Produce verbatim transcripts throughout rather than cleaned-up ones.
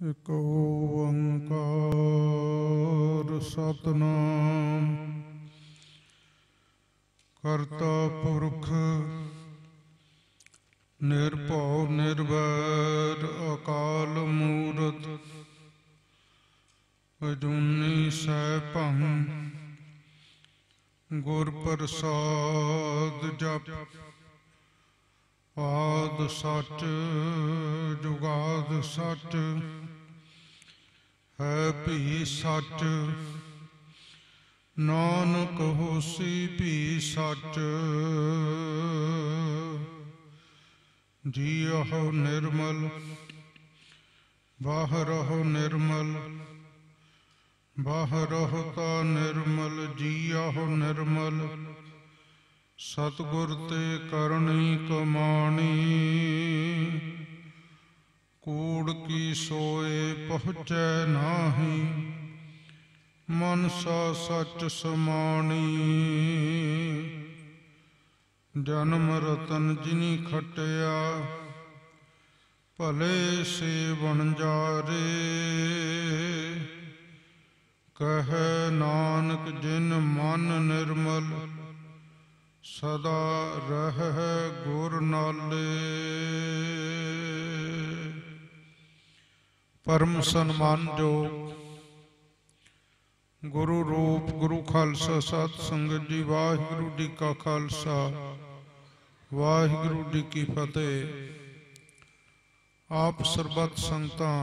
ਇਕ ਓੰਕਾਰ ਸਤਿਨਾਮ ਕਰਤਾ ਪੁਰਖ ਨਿਰਭਉ ਨਿਰਵੈਰ ਅਕਾਲ ਮੂਰਤ ਅਜੂਨੀ ਸੈਭੰ ਗੁਰ ਪ੍ਰਸਾਦ ਜਪ ਆਦਿ ਸੱਚ ਜੁਗਾਦ ਸੱਚ ਹੈ ਭੀ ਸੱਚ ਨਾਨਕ ਹੋਸੀ ਭੀ ਸੱਚ ਜੀਅਹੁ ਨਿਰਮਲ ਬਾਹਰਹੁ ਨਿਰਮਲ ਬਾਹਰਹੁ ਤਾ ਨਿਰਮਲ ਜੀਅਹੁ ਨਿਰਮਲ ਸਤਿਗੁਰ ਤੇ ਕਰਨੀ ਕਮਾਣੀ ਕੂੜ ਕੀ ਸੋਏ ਪਹੁੰਚੈ ਨਾਹੀ ਮਨਸਾ ਸੱਚ ਸਮਾਣੀ ਜਨਮ ਰਤਨ ਜਿਨੀ ਖਟਿਆ ਭਲੇ ਸੇ ਵਣਜਾਰੇ ਕਹੈ ਨਾਨਕ ਜਿਨ ਮਨ ਨਿਰਮਲ ਸਦਾ ਰਹਿ ਗੁਰ ਨਾਲੇ। ਪਰਮ ਸਨਮਾਨਯੋਗ ਗੁਰੂ ਰੂਪ ਗੁਰੂ ਖਾਲਸਾ ਸਤ ਸੰਗਤ ਜੀ, ਵਾਹਿਗੁਰੂ ਜੀ ਕਾ ਖਾਲਸਾ ਵਾਹਿਗੁਰੂ ਜੀ ਕੀ ਫਤਿਹ। ਆਪ ਸਰਬੱਤ ਸੰਗਤਾਂ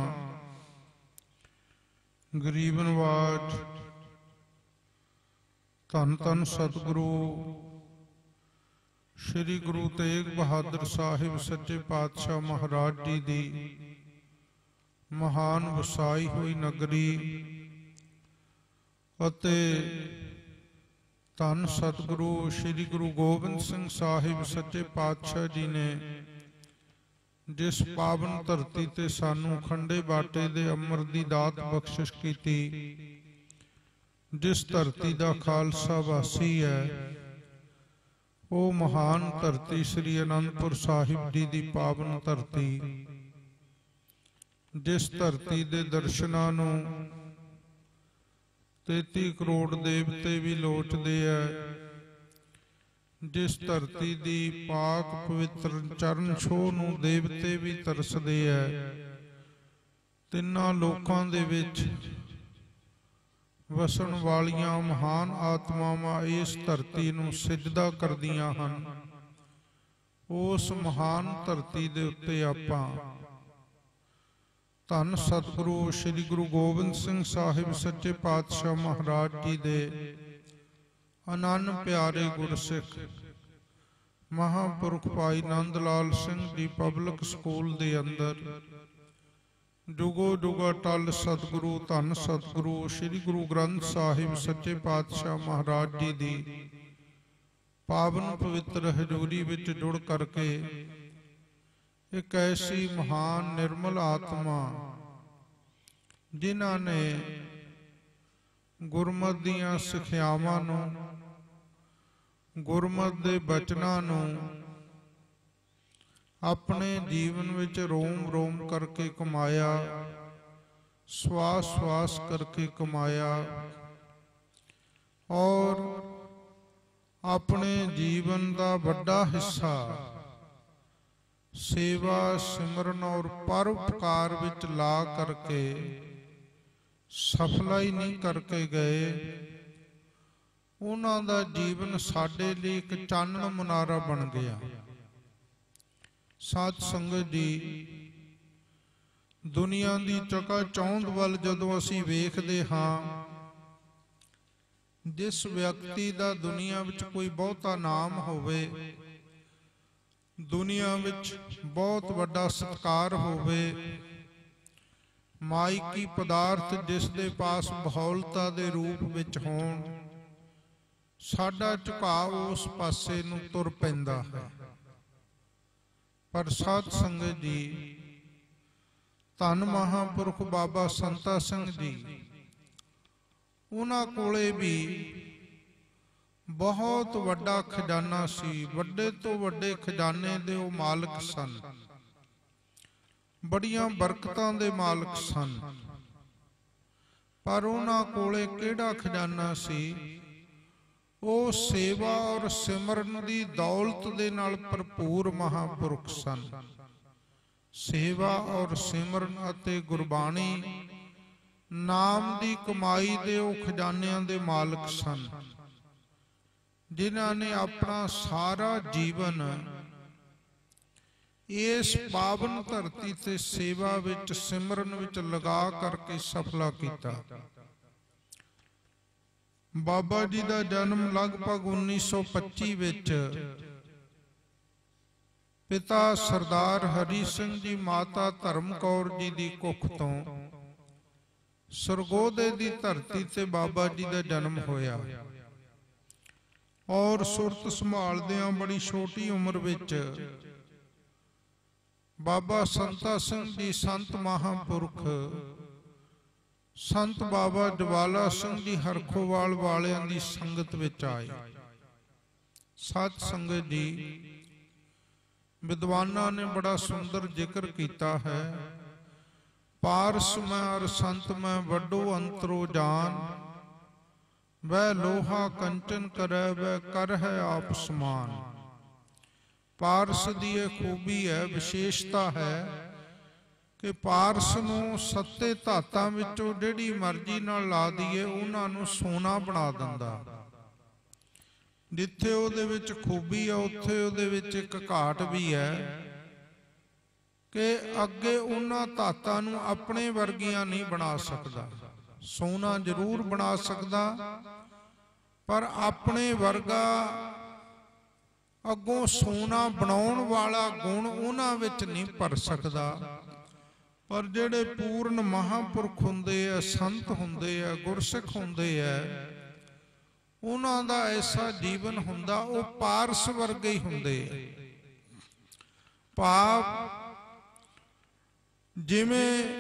ਗਰੀਬ ਨਵਾਜ ਧੰਨ ਧੰਨ ਸਤਿਗੁਰੂ ਸ਼੍ਰੀ ਗੁਰੂ ਤੇਗ ਬਹਾਦਰ ਸਾਹਿਬ ਸੱਚੇ ਪਾਤਸ਼ਾਹ ਮਹਾਰਾਜ ਜੀ ਦੀ ਮਹਾਨ ਵਸਾਈ ਹੋਈ ਨਗਰੀ ਅਤੇ ਧੰਨ ਸਤਿਗੁਰੂ ਸ਼੍ਰੀ ਗੁਰੂ ਗੋਬਿੰਦ ਸਿੰਘ ਸਾਹਿਬ ਸੱਚੇ ਪਾਤਸ਼ਾਹ ਜੀ ਨੇ ਜਿਸ ਪਾਵਨ ਧਰਤੀ ਤੇ ਸਾਨੂੰ ਖੰਡੇ ਬਾਟੇ ਦੇ ਅੰਮ੍ਰਿਤ ਦੀ ਦਾਤ ਬਖਸ਼ਿਸ਼ ਕੀਤੀ, ਜਿਸ ਧਰਤੀ ਦਾ ਖਾਲਸਾ ਵਾਸੀ ਹੈ, ਉਹ ਮਹਾਨ ਧਰਤੀ ਸ੍ਰੀ ਅਨੰਦਪੁਰ ਸਾਹਿਬ ਜੀ ਦੀ ਪਾਵਨ ਧਰਤੀ, ਜਿਸ ਧਰਤੀ ਦੇ ਦਰਸ਼ਨਾਂ ਨੂੰ ਤੇਤੀ ਕਰੋੜ ਦੇਵਤੇ ਵੀ ਲੋਚਦੇ ਹੈ, ਜਿਸ ਧਰਤੀ ਦੀ ਪਾਕ ਪਵਿੱਤਰ ਚਰਨ ਛੋਹ ਨੂੰ ਦੇਵਤੇ ਵੀ ਤਰਸਦੇ ਹੈ, ਤਿੰਨਾਂ ਲੋਕਾਂ ਦੇ ਵਿੱਚ ਵਸਣ ਵਾਲੀਆਂ ਮਹਾਨ ਆਤਮਾਵਾਂ ਇਸ ਧਰਤੀ ਨੂੰ ਸਿਜਦਾ ਕਰਦੀਆਂ ਹਨ। ਉਸ ਮਹਾਨ ਧਰਤੀ ਦੇ ਉੱਤੇ ਆਪਾਂ ਧੰਨ ਸਤਿਗੁਰੂ ਸ਼੍ਰੀ ਗੁਰੂ ਗੋਬਿੰਦ ਸਿੰਘ ਸਾਹਿਬ ਸੱਚੇ ਪਾਤਸ਼ਾਹ ਮਹਾਰਾਜ ਜੀ ਦੇ ਅਨੰਨ ਪਿਆਰੇ ਗੁਰਸਿੱਖ ਮਹਾਂਪੁਰਖ ਭਾਈ ਨੰਦ ਲਾਲ ਸਿੰਘ ਜੀ ਪਬਲਿਕ ਸਕੂਲ ਦੇ ਅੰਦਰ ਜੁਗੋ ਜੁਗਾ ਟਲ ਸਤਿਗੁਰੂ ਧੰਨ ਸਤਿਗੁਰੂ ਸ਼੍ਰੀ ਗੁਰੂ ਗ੍ਰੰਥ ਸਾਹਿਬ ਸੱਚੇ ਪਾਤਸ਼ਾਹ ਮਹਾਰਾਜ ਜੀ ਦੀ ਪਾਵਨ ਪਵਿੱਤਰ ਹਜ਼ੂਰੀ ਵਿੱਚ ਜੁੜ ਕਰਕੇ ਇੱਕ ਐਸੀ ਮਹਾਨ ਨਿਰਮਲ ਆਤਮਾ ਜਿਨ੍ਹਾਂ ਨੇ ਗੁਰਮਤਿ ਦੀਆਂ ਸਿੱਖਿਆਵਾਂ ਨੂੰ, ਗੁਰਮਤਿ ਦੇ ਬਚਨਾਂ ਨੂੰ ਆਪਣੇ ਜੀਵਨ ਵਿੱਚ ਰੋਮ ਰੋਮ ਕਰਕੇ ਕਮਾਇਆ, ਸਵਾਸ ਸਵਾਸ ਕਰਕੇ ਕਮਾਇਆ ਔਰ ਆਪਣੇ ਜੀਵਨ ਦਾ ਵੱਡਾ ਹਿੱਸਾ ਸੇਵਾ ਸਿਮਰਨ ਔਰ ਪਰਉਪਕਾਰ ਵਿੱਚ ਲਾ ਕਰਕੇ ਸਫਲਾ ਹੀ ਨਹੀਂ ਕਰਕੇ ਗਏ। ਉਹਨਾਂ ਦਾ ਜੀਵਨ ਸਾਡੇ ਲਈ ਇੱਕ ਚਾਨਣ ਮੁਨਾਰਾ ਬਣ ਗਿਆ। ਸਾਧ ਸੰਗਤ ਜੀ, ਦੁਨੀਆ ਦੀ ਚਕਾ ਚੌਂਧ ਵੱਲ ਜਦੋਂ ਅਸੀਂ ਵੇਖਦੇ ਹਾਂ, ਜਿਸ ਵਿਅਕਤੀ ਦਾ ਦੁਨੀਆ ਵਿੱਚ ਕੋਈ ਬਹੁਤਾ ਨਾਮ ਹੋਵੇ, ਦੁਨੀਆ ਵਿੱਚ ਬਹੁਤ ਵੱਡਾ ਸਤਿਕਾਰ ਹੋਵੇ, ਮਾਇਕੀ ਪਦਾਰਥ ਜਿਸ ਦੇ ਪਾਸ ਬਹੁਲਤਾ ਦੇ ਰੂਪ ਵਿੱਚ ਹੋਣ, ਸਾਡਾ ਝੁਕਾਅ ਉਸ ਪਾਸੇ ਨੂੰ ਤੁਰ ਪੈਂਦਾ ਹੈ। ਪਰ ਸਾਧ ਸੰਗਤ ਜੀ, ਧੰਨ ਮਹਾਂਪੁਰਖ ਬਾਬਾ ਸੰਤਾ ਸਿੰਘ ਜੀ, ਉਹਨਾਂ ਕੋਲੇ ਵੀ ਬਹੁਤ ਵੱਡਾ ਖਜ਼ਾਨਾ ਸੀ, ਵੱਡੇ ਤੋਂ ਵੱਡੇ ਖਜ਼ਾਨੇ ਦੇ ਉਹ ਮਾਲਕ ਸਨ। बड़ियां बरकतां दे मालक सन, पर उन्हां कोले किहड़ा खजाना सी? ਉਹ सेवा और सिमरन की दौलत दे नाल भरपूर महापुरख सन। सेवा और सिमरन अते गुरबाणी नाम की कमाई दे ਉਹ खजानिਆਂ दे मालक सन, जिन्हां ने अपना सारा जीवन इस पावन धरती ते सेवा विच सिमरन विच लगा करके सफला कीता। बाबा जी का जन्म लगभग उन्नीस सौ पच्ची विच पिता सरदार हरी सिंह जी माता धर्म कौर जी की कुख तो सरगोदे की धरती से बाबा जी का जन्म होया और सुरत संभालदियां बड़ी छोटी उम्र विच बाबा संता सिंह जी संत महापुरख संत बाबा जवाला सिंह जी हरखोवाल वालियां दी संगत विच आए। सत संगत जी, विद्वानां ने बड़ा सुंदर जिक्र किया है। पारस मैं अर संत मैं वड्डो अंतरो जान, वह लोहा कंचन करे वह कर है आप समान। पारस दी यह खूबी है, विशेषता है कि पारस नूं सत्ते धातां विचों जिहड़ी मर्जी नाल ला दईए उन्हां नूं सोना बना दिंदा। जिथे उहदे विच खूबी है उत्थे उहदे विच इक घाट भी है कि अगे उन्हां धातां नूं अपने वर्गियां नहीं बना सकदा। सोना जरूर बना सकदा पर अपने वर्गा अगों सोना बनाउण वाला गुण उन्हां विच नहीं भर सकदा। पर जिहड़े पूर्ण महापुरख हुंदे आ, संत हुंदे आ, गुरसिख हुंदे आ, उन्हां दा ऐसा जीवन हुंदा वो पारस वर्गे ही हुंदे। पाप जिवें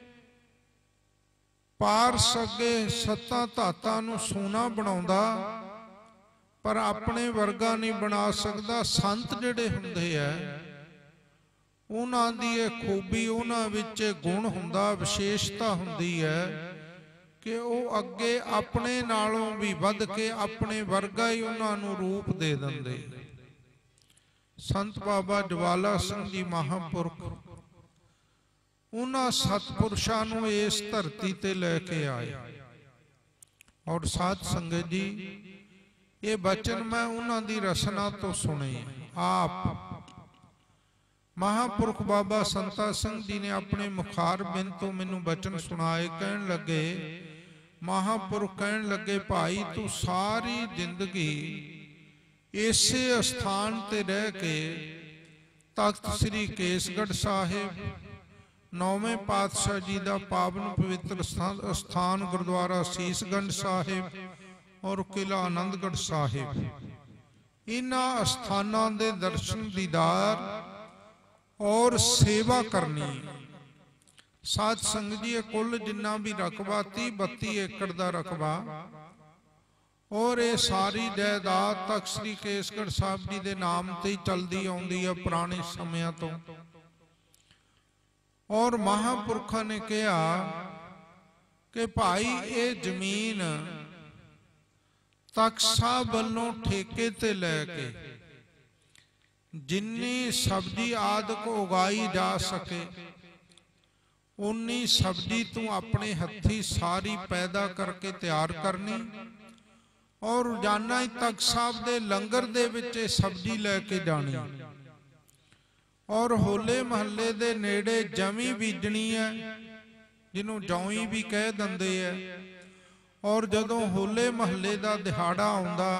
पारस अगे सत्तां धातां नूं सोना बनाउंदा पर अपने वर्गा नहीं बना सकदा। संत जिहड़े हुंदे आ उन्हां दी ये खूबी उन्हां विच गुण हुंदा, विशेषता हुंदी है कि वो अगे अपने नालों भी वध के अपने वर्गा ही उन्हां नूं रूप दे दिंदे। संत बाबा जवाला सिंह जी महापुरख उन्हां सतपुरुषां नूं इस धरती ते लैके आए। और साध संगत जी, ये बचन मैं उन्हां दी रसना तो सुने। आप महापुरख बाबा संता सिंह जी ने अपने मुखार बिन तो मैनू बचन सुनाए। कहन लगे, महापुरख कहन लगे, भाई तू सारी जिंदगी इसे स्थान ते रह के तख्त श्री केसगढ़ साहिब नौवें पातशाह जी का पावन पवित्र स्थान गुरुद्वारा सीसगंज साहिब और किला आनंदगढ़ साहिब, इन्हां अस्थानां दे दर्शन दीदार और सेवा करनी। साध संगत जी, कुल जिन्ना भी रकबा तीह बत्ती एकड़ का रकबा और ये सारी जायदाद तख्त श्री केसगढ़ साहब जी के नाम ते ही चलती आउंदी है पुराने समयां तो। और महापुरखों ने कहा कि भाई ये जमीन तख्त साहब वालों ठेके ते लैके जिन्नी सब्जी आदि को उगाई जा सके उन्नी सब्जी तू अपने हथी सारी पैदा करके तैयार करनी और रोजाना ही तख्त साहब दे लंगर दे विच सब्जी लैके जानी और होले महल्ले दे नेड़े जमी बीजनी है, जिन्हों जौई भी कह दिंदे है। और जदों होले महल्ले का दिहाड़ा आउंदा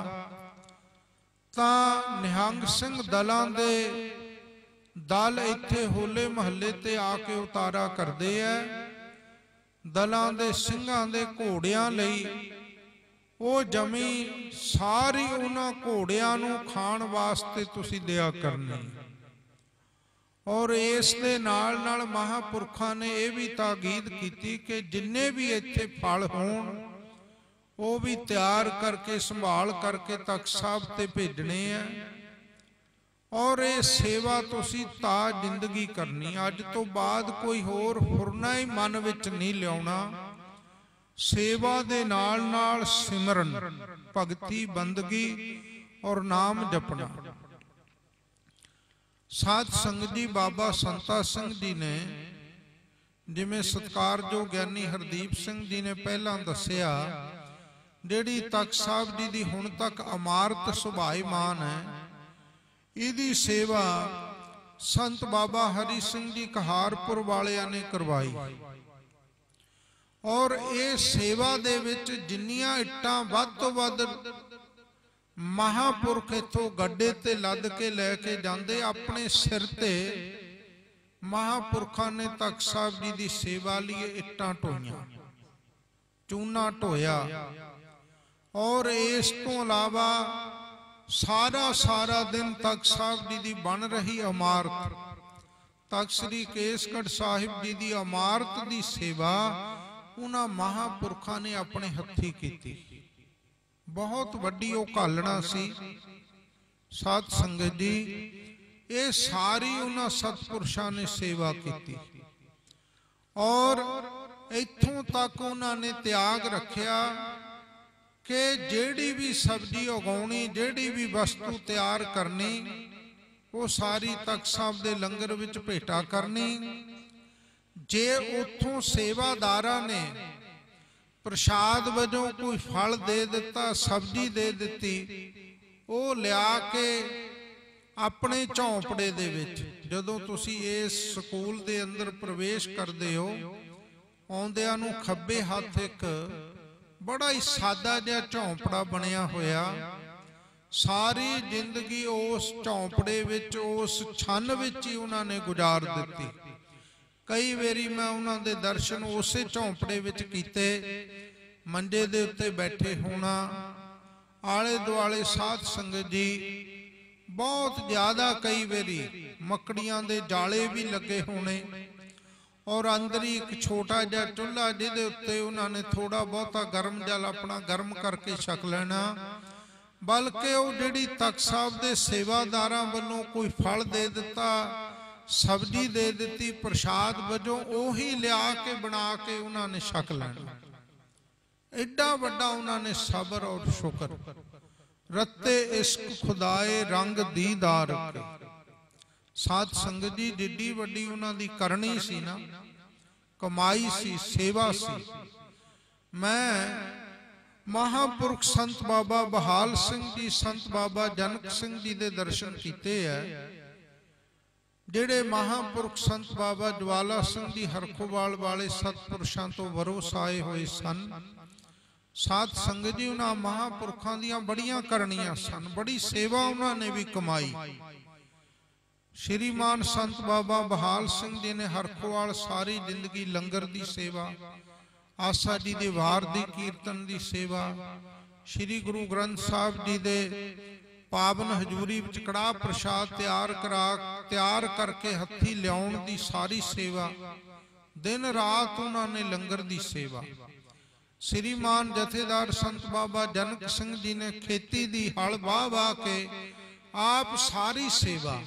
तां निहंग सिंह दलां दे दल इत्थे होले महल्ले ते आके उतारा करदे है। दलां दे सिंघां दे घोड़ियां लई वो जमी सारी उन्हां घोड़ियां नूं खाण वास्ते तुसीं दिया करनी। और इस दे नाल नाल महापुरखां ने यह भी ताकीद की कि जिन्ने भी इत्थे फल होण वो भी तैयार करके संभाल करके तख्त साहब ते भेजने हैं। और ये सेवा तुसी ता जिंदगी करनी, अज तो बाद कोई होर फुरना ही मन विच नहीं लियाउणा। सेवा दे नाल नाल सिमरन, भगती, बंदगी और नाम जपना। साध संगत जी बाबा संता सिंह जी ने, जिवें सत्कारयोग ज्ञानी हरदीप सिंह जी ने पहला दसिया, जिहड़ी तख्त साहब जी की हुण तक अमारत सुभाईमान है, इहदी सेवा संत बाबा हरि सिंह जी कहारपुर वालियां ने करवाई। और ये सेवा दे विच जिन्नियां इट्टां वध तों वध महापुरख इथों गड्डे ते लद के लैके जांदे, अपने सिर ते महापुरखां ने तख्त साहब जी की सेवा लिए इट्टां ढोईयां, चूना ढोया। और इस तो इलावा सारा सारा दिन तख्त साहब जी की बन रही अमारत, तख्त श्री केसगढ़ साहिब जी की अमारत की सेवा उन्हां महापुरखां ने अपने हत्थी की। बहुत वड्डी वो घालना सी। साध संगत जी, ये सारी उन्हां सतपुरुषां ने सेवा की। और इत्थों तक उन्होंने त्याग रखिया कि जेड़ी भी सब्जी उगाउणी, जेड़ी भी वस्तु तैयार करनी, वो सारी तख्त साहब दे लंगर विच भेटा करनी। जे उत्थों सेवादारां ने प्रसाद वजों कोई फल दे दिता, सब्जी दे दिती, वो लिया के अपने झोंपड़े दे विच, जदों तुसी इस स्कूल दे अंदर प्रवेश करदे हो, आउंदिआं नूं खब्बे हत्थ एक बड़ा ही सादा जिहा झोंपड़ा बनिया होया। सारी जिंदगी उस झोंपड़े विच, उस छन विच ही उन्होंने गुजार दिती। कई बारी मैं उन्होंने दे दर्शन उसे झोंपड़े विच कीते, मंजे दे उत्ते बैठे होना, आले दुआले साध संगत जी बहुत ज्यादा, कई बारी मकड़ियां दे जाले भी लगे होने। और अंदर ही एक छोटा जिहा चुल्हा, जिहदे उत्ते उन्होंने थोड़ा बहुता गर्म जल अपना गर्म करके छक लेना। बल्कि वो जिहड़ी तख्त साहब दे सेवादारां वल्लों कोई फल दे दिता, सब्जी दे दिती प्रसाद वजों, उही लिया के बना के उन्होंने छक लेना। एडा वड्डा उन्होंने सबर और शुक्र, रत्ते इश्क खुदाए रंग दीदार के। साध संगत जी, जिड्डी वड्डी उन्होंने करनी सी ना, कमाई सी, सेवा सी। मैं महापुरख संत बाबा बहाल सिंह जी, संत बाबा जनक सिंह जी दे दर्शन कीते है। जिहड़े महापुरख संत बाबा ज्वाला सिंह जी हरखोवाल वाले सतपुरुषां तो वरोस आए हुए सन। साध संगत जी, उन्हां महापुरखां दियां बड़ियां करनियां सन, बड़ी सेवा उन्होंने भी कमाई। श्रीमान संत बाबा बहाल सिंह जी ने हरखोवाल सारी जिंदगी लंगर की सेवा, आसा जी दे वार दी कीर्तन की सेवा, श्री गुरु ग्रंथ साहब जी दे पावन हजूरी विच कड़ाह प्रसाद तैयार करा तैयार करके हथी लियाउण दी सारी सेवा, दिन रात उन्होंने लंगर की सेवा। श्रीमान जथेदार संत बाबा जनक सिंह जी ने खेती दी हल वाह वाह के आप सारी सेवा।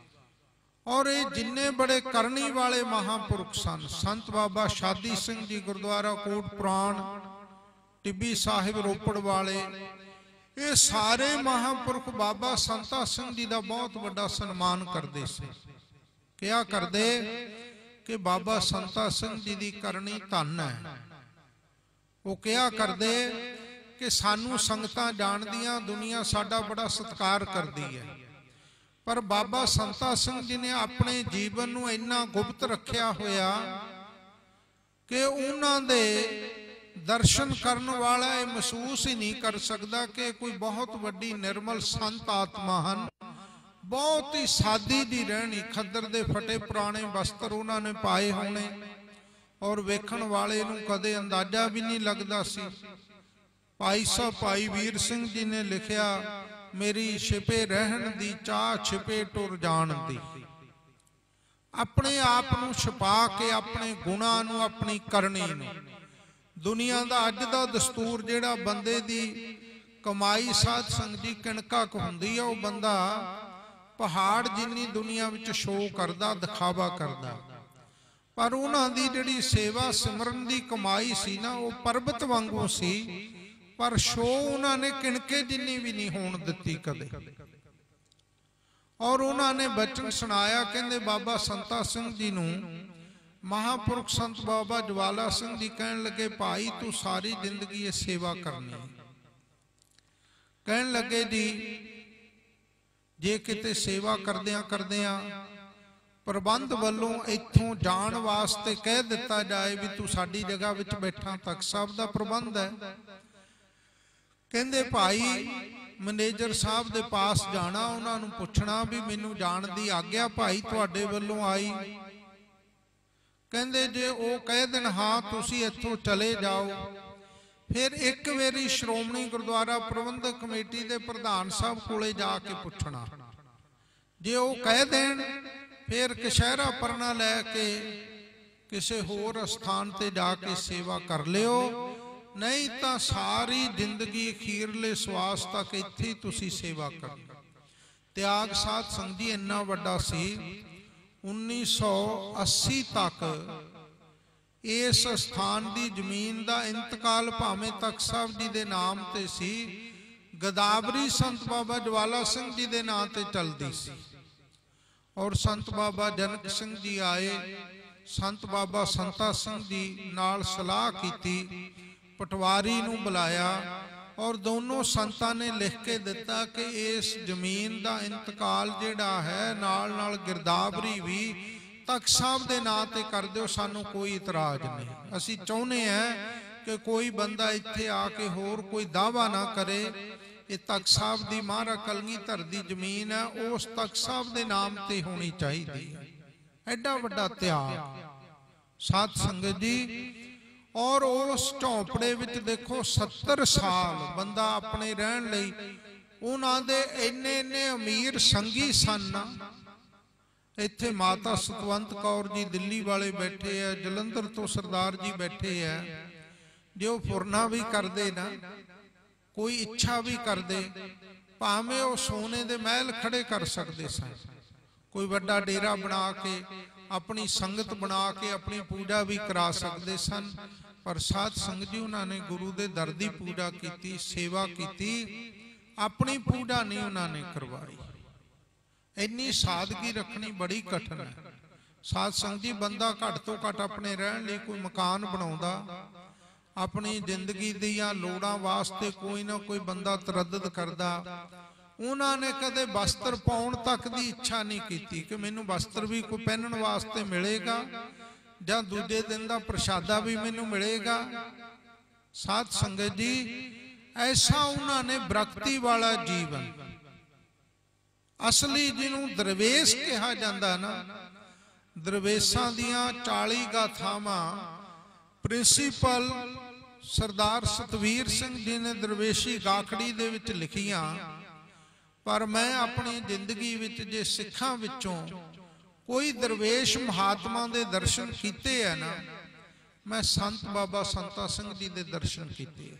और ये जिन्ने बड़े करनी वाले महापुरख सन, संत बाबा शादी सिंह जी गुरुद्वारा कोट पुराण टिब्बी साहिब रोपड़ वाले, ये सारे महापुरख बाबा संता सिंह जी का बहुत बड़ा सन्मान करते से। क्या करते कि बाबा संता सिंह जी की करनी धन है। वो क्या करते कि सानू संगतां जानदियां, दुनिया साडा बड़ा सत्कार करती है, पर बाबा संता सिंह जी ने अपने जीवन नूं इन्ना गुप्त रखिया होया कि उन्हां दे दर्शन करने वाला ये महसूस ही नहीं कर सकता कि कोई बहुत वड्डी निर्मल संत आत्मा हन। बहुत ही सादी दी रहनी, खद्दर दे फटे पुराने वस्त्र उन्होंने पाए होने, और वेखण वाले नूं कदे अंदाजा भी नहीं लगता सी। भाई साहब भाई वीर सिंह जी ने लिखिया, मेरी छिपे रहन दी चाह छिपे टुर जान दी। अपने आप नूं छुपा के अपने गुणा नूं, अपनी करनी नूं, दुनिया का अज का दस्तूर जिहड़ा बंदे दी कमाई साध संगत जी किणका क हुंदी है, वो बंदा पहाड़ जिन्नी दुनिया विच शो करदा, दिखावा करदा, पर उन्हां दी जिहड़ी सेवा सिमरन दी कमाई सी ना, वो पर्वत वांगू सी, पर शो उन्होंने किणके जिन्नी भी नहीं होण दित्ती कदे। और उन्होंने बचन सुनाया, कहंदे बाबा संता सिंह जी नूं महापुरख संत बाबा ज्वाला सिंह जी कहन लगे, भाई तू सारी जिंदगी ये सेवा करनी। कहन लगे जी जे किते सेवा करदियां करदियां प्रबंध वालों इत्थों जाण वास्ते कह दिता जाए भी तू साडी जगह विच बैठा, तख्त साहब दा प्रबंध है। कहंदे भाई मैनेजर साहब दे पास जाना, उन्हां नूं पुछना भी मैनूं जाण दी आग्या भाई तुहाडे वल्लों आई। कहंदे जे वो कह देन हाँ तुसीं इत्थों चले जाओ, फिर एक वेरी श्रोमणी गुरुद्वारा प्रबंधक कमेटी के प्रधान साहब कोले जाके पुछना। जे वो कह देन फिर कशहरा परना लैके किसी होर स्थान ते जाके सेवा कर लियो, नहीं तो सारी जिंदगी अखीरले श्वास तक इत्थे तुसी सेवा कर। त्याग साध संग जी इन्ना वड्डा सी, उन्नीस सौ अस्सी तक इस स्थान की जमीन का इंतकाल भावें तख्त साहब जी के नाम ते सी, गदावरी संत बाबा ज्वाला सिंह जी के नाम ते चलती सी। और संत बाबा जनक सिंह जी आए, संत बाबा संता सिंह जी नाल सलाह की, पटवारी नूं बुलाया और दोनों संतां ने लिख के दिता कि इस जमीन का इंतकाल जिहड़ा है नाल नाल गिरदावरी भी तख्त साहब के नाम ते कर दो, सानू कोई इतराज नहीं। असी चाहुंदे हैं कि कोई बंदा इत्थे आके होर कोई दावा ना करे। ये तख्त साहब की महाराज कलगीधर दी जमीन है, उस तख्त साहब के नाम ते होनी चाहिए। एडा वड्डा त्याग साध संगत जी। और उस झोंपड़े विच देखो सत्तर साल बंदा अपने रहन लई, उन्हां दे इन्ने इन्ने अमीर संगी सन। इत्थे माता सतवंत कौर जी दिल्ली वाले बैठे है, जलंधर तो सरदार जी बैठे है, जो फुरना भी करते ना, कोई इच्छा भी करते, भावें वो सोने दे महल खड़े कर सकते सन। कोई वड्डा डेरा बना के अपनी संगत बना के अपनी पूजा भी करा सकते सन, पर साध संगत जी उन्होंने गुरु दे दर दी पूजा की, सेवा की, अपनी पूजा नहीं उन्होंने करवाई। इन्नी सादगी रखनी बड़ी कठिन है। साध संगत जी बंदा घट तो घट अपने रहन लई कोई मकान बनाउंदा, अपनी जिंदगी दियां लोड़ां वास्ते कोई ना कोई बंदा तरद्दद करदा। उन्होंने कदे वस्त्र पाउण तक की इच्छा नहीं की कि मैनू वस्त्र भी कोई पहनण वास्ते मिलेगा जां दूजे दिन का प्रशादा भी मैनू मिलेगा। साध संगत जी ऐसा उन्होंने विरक्ति वाला जीवन, असली जिन्हों दरवेश कहा जाता ना, दरवेशां दियां चाली गाथावां प्रिंसीपल सरदार सतवीर सिंह जी ने दरवेशी गाखड़ी दे विच लिखियां। पर मैं अपनी जिंदगी विच जे सिखां विचों कोई दरवेश महात्मा दे दर्शन कीते है ना, मैं संत बाबा संता सिंह जी दे दर्शन कीते।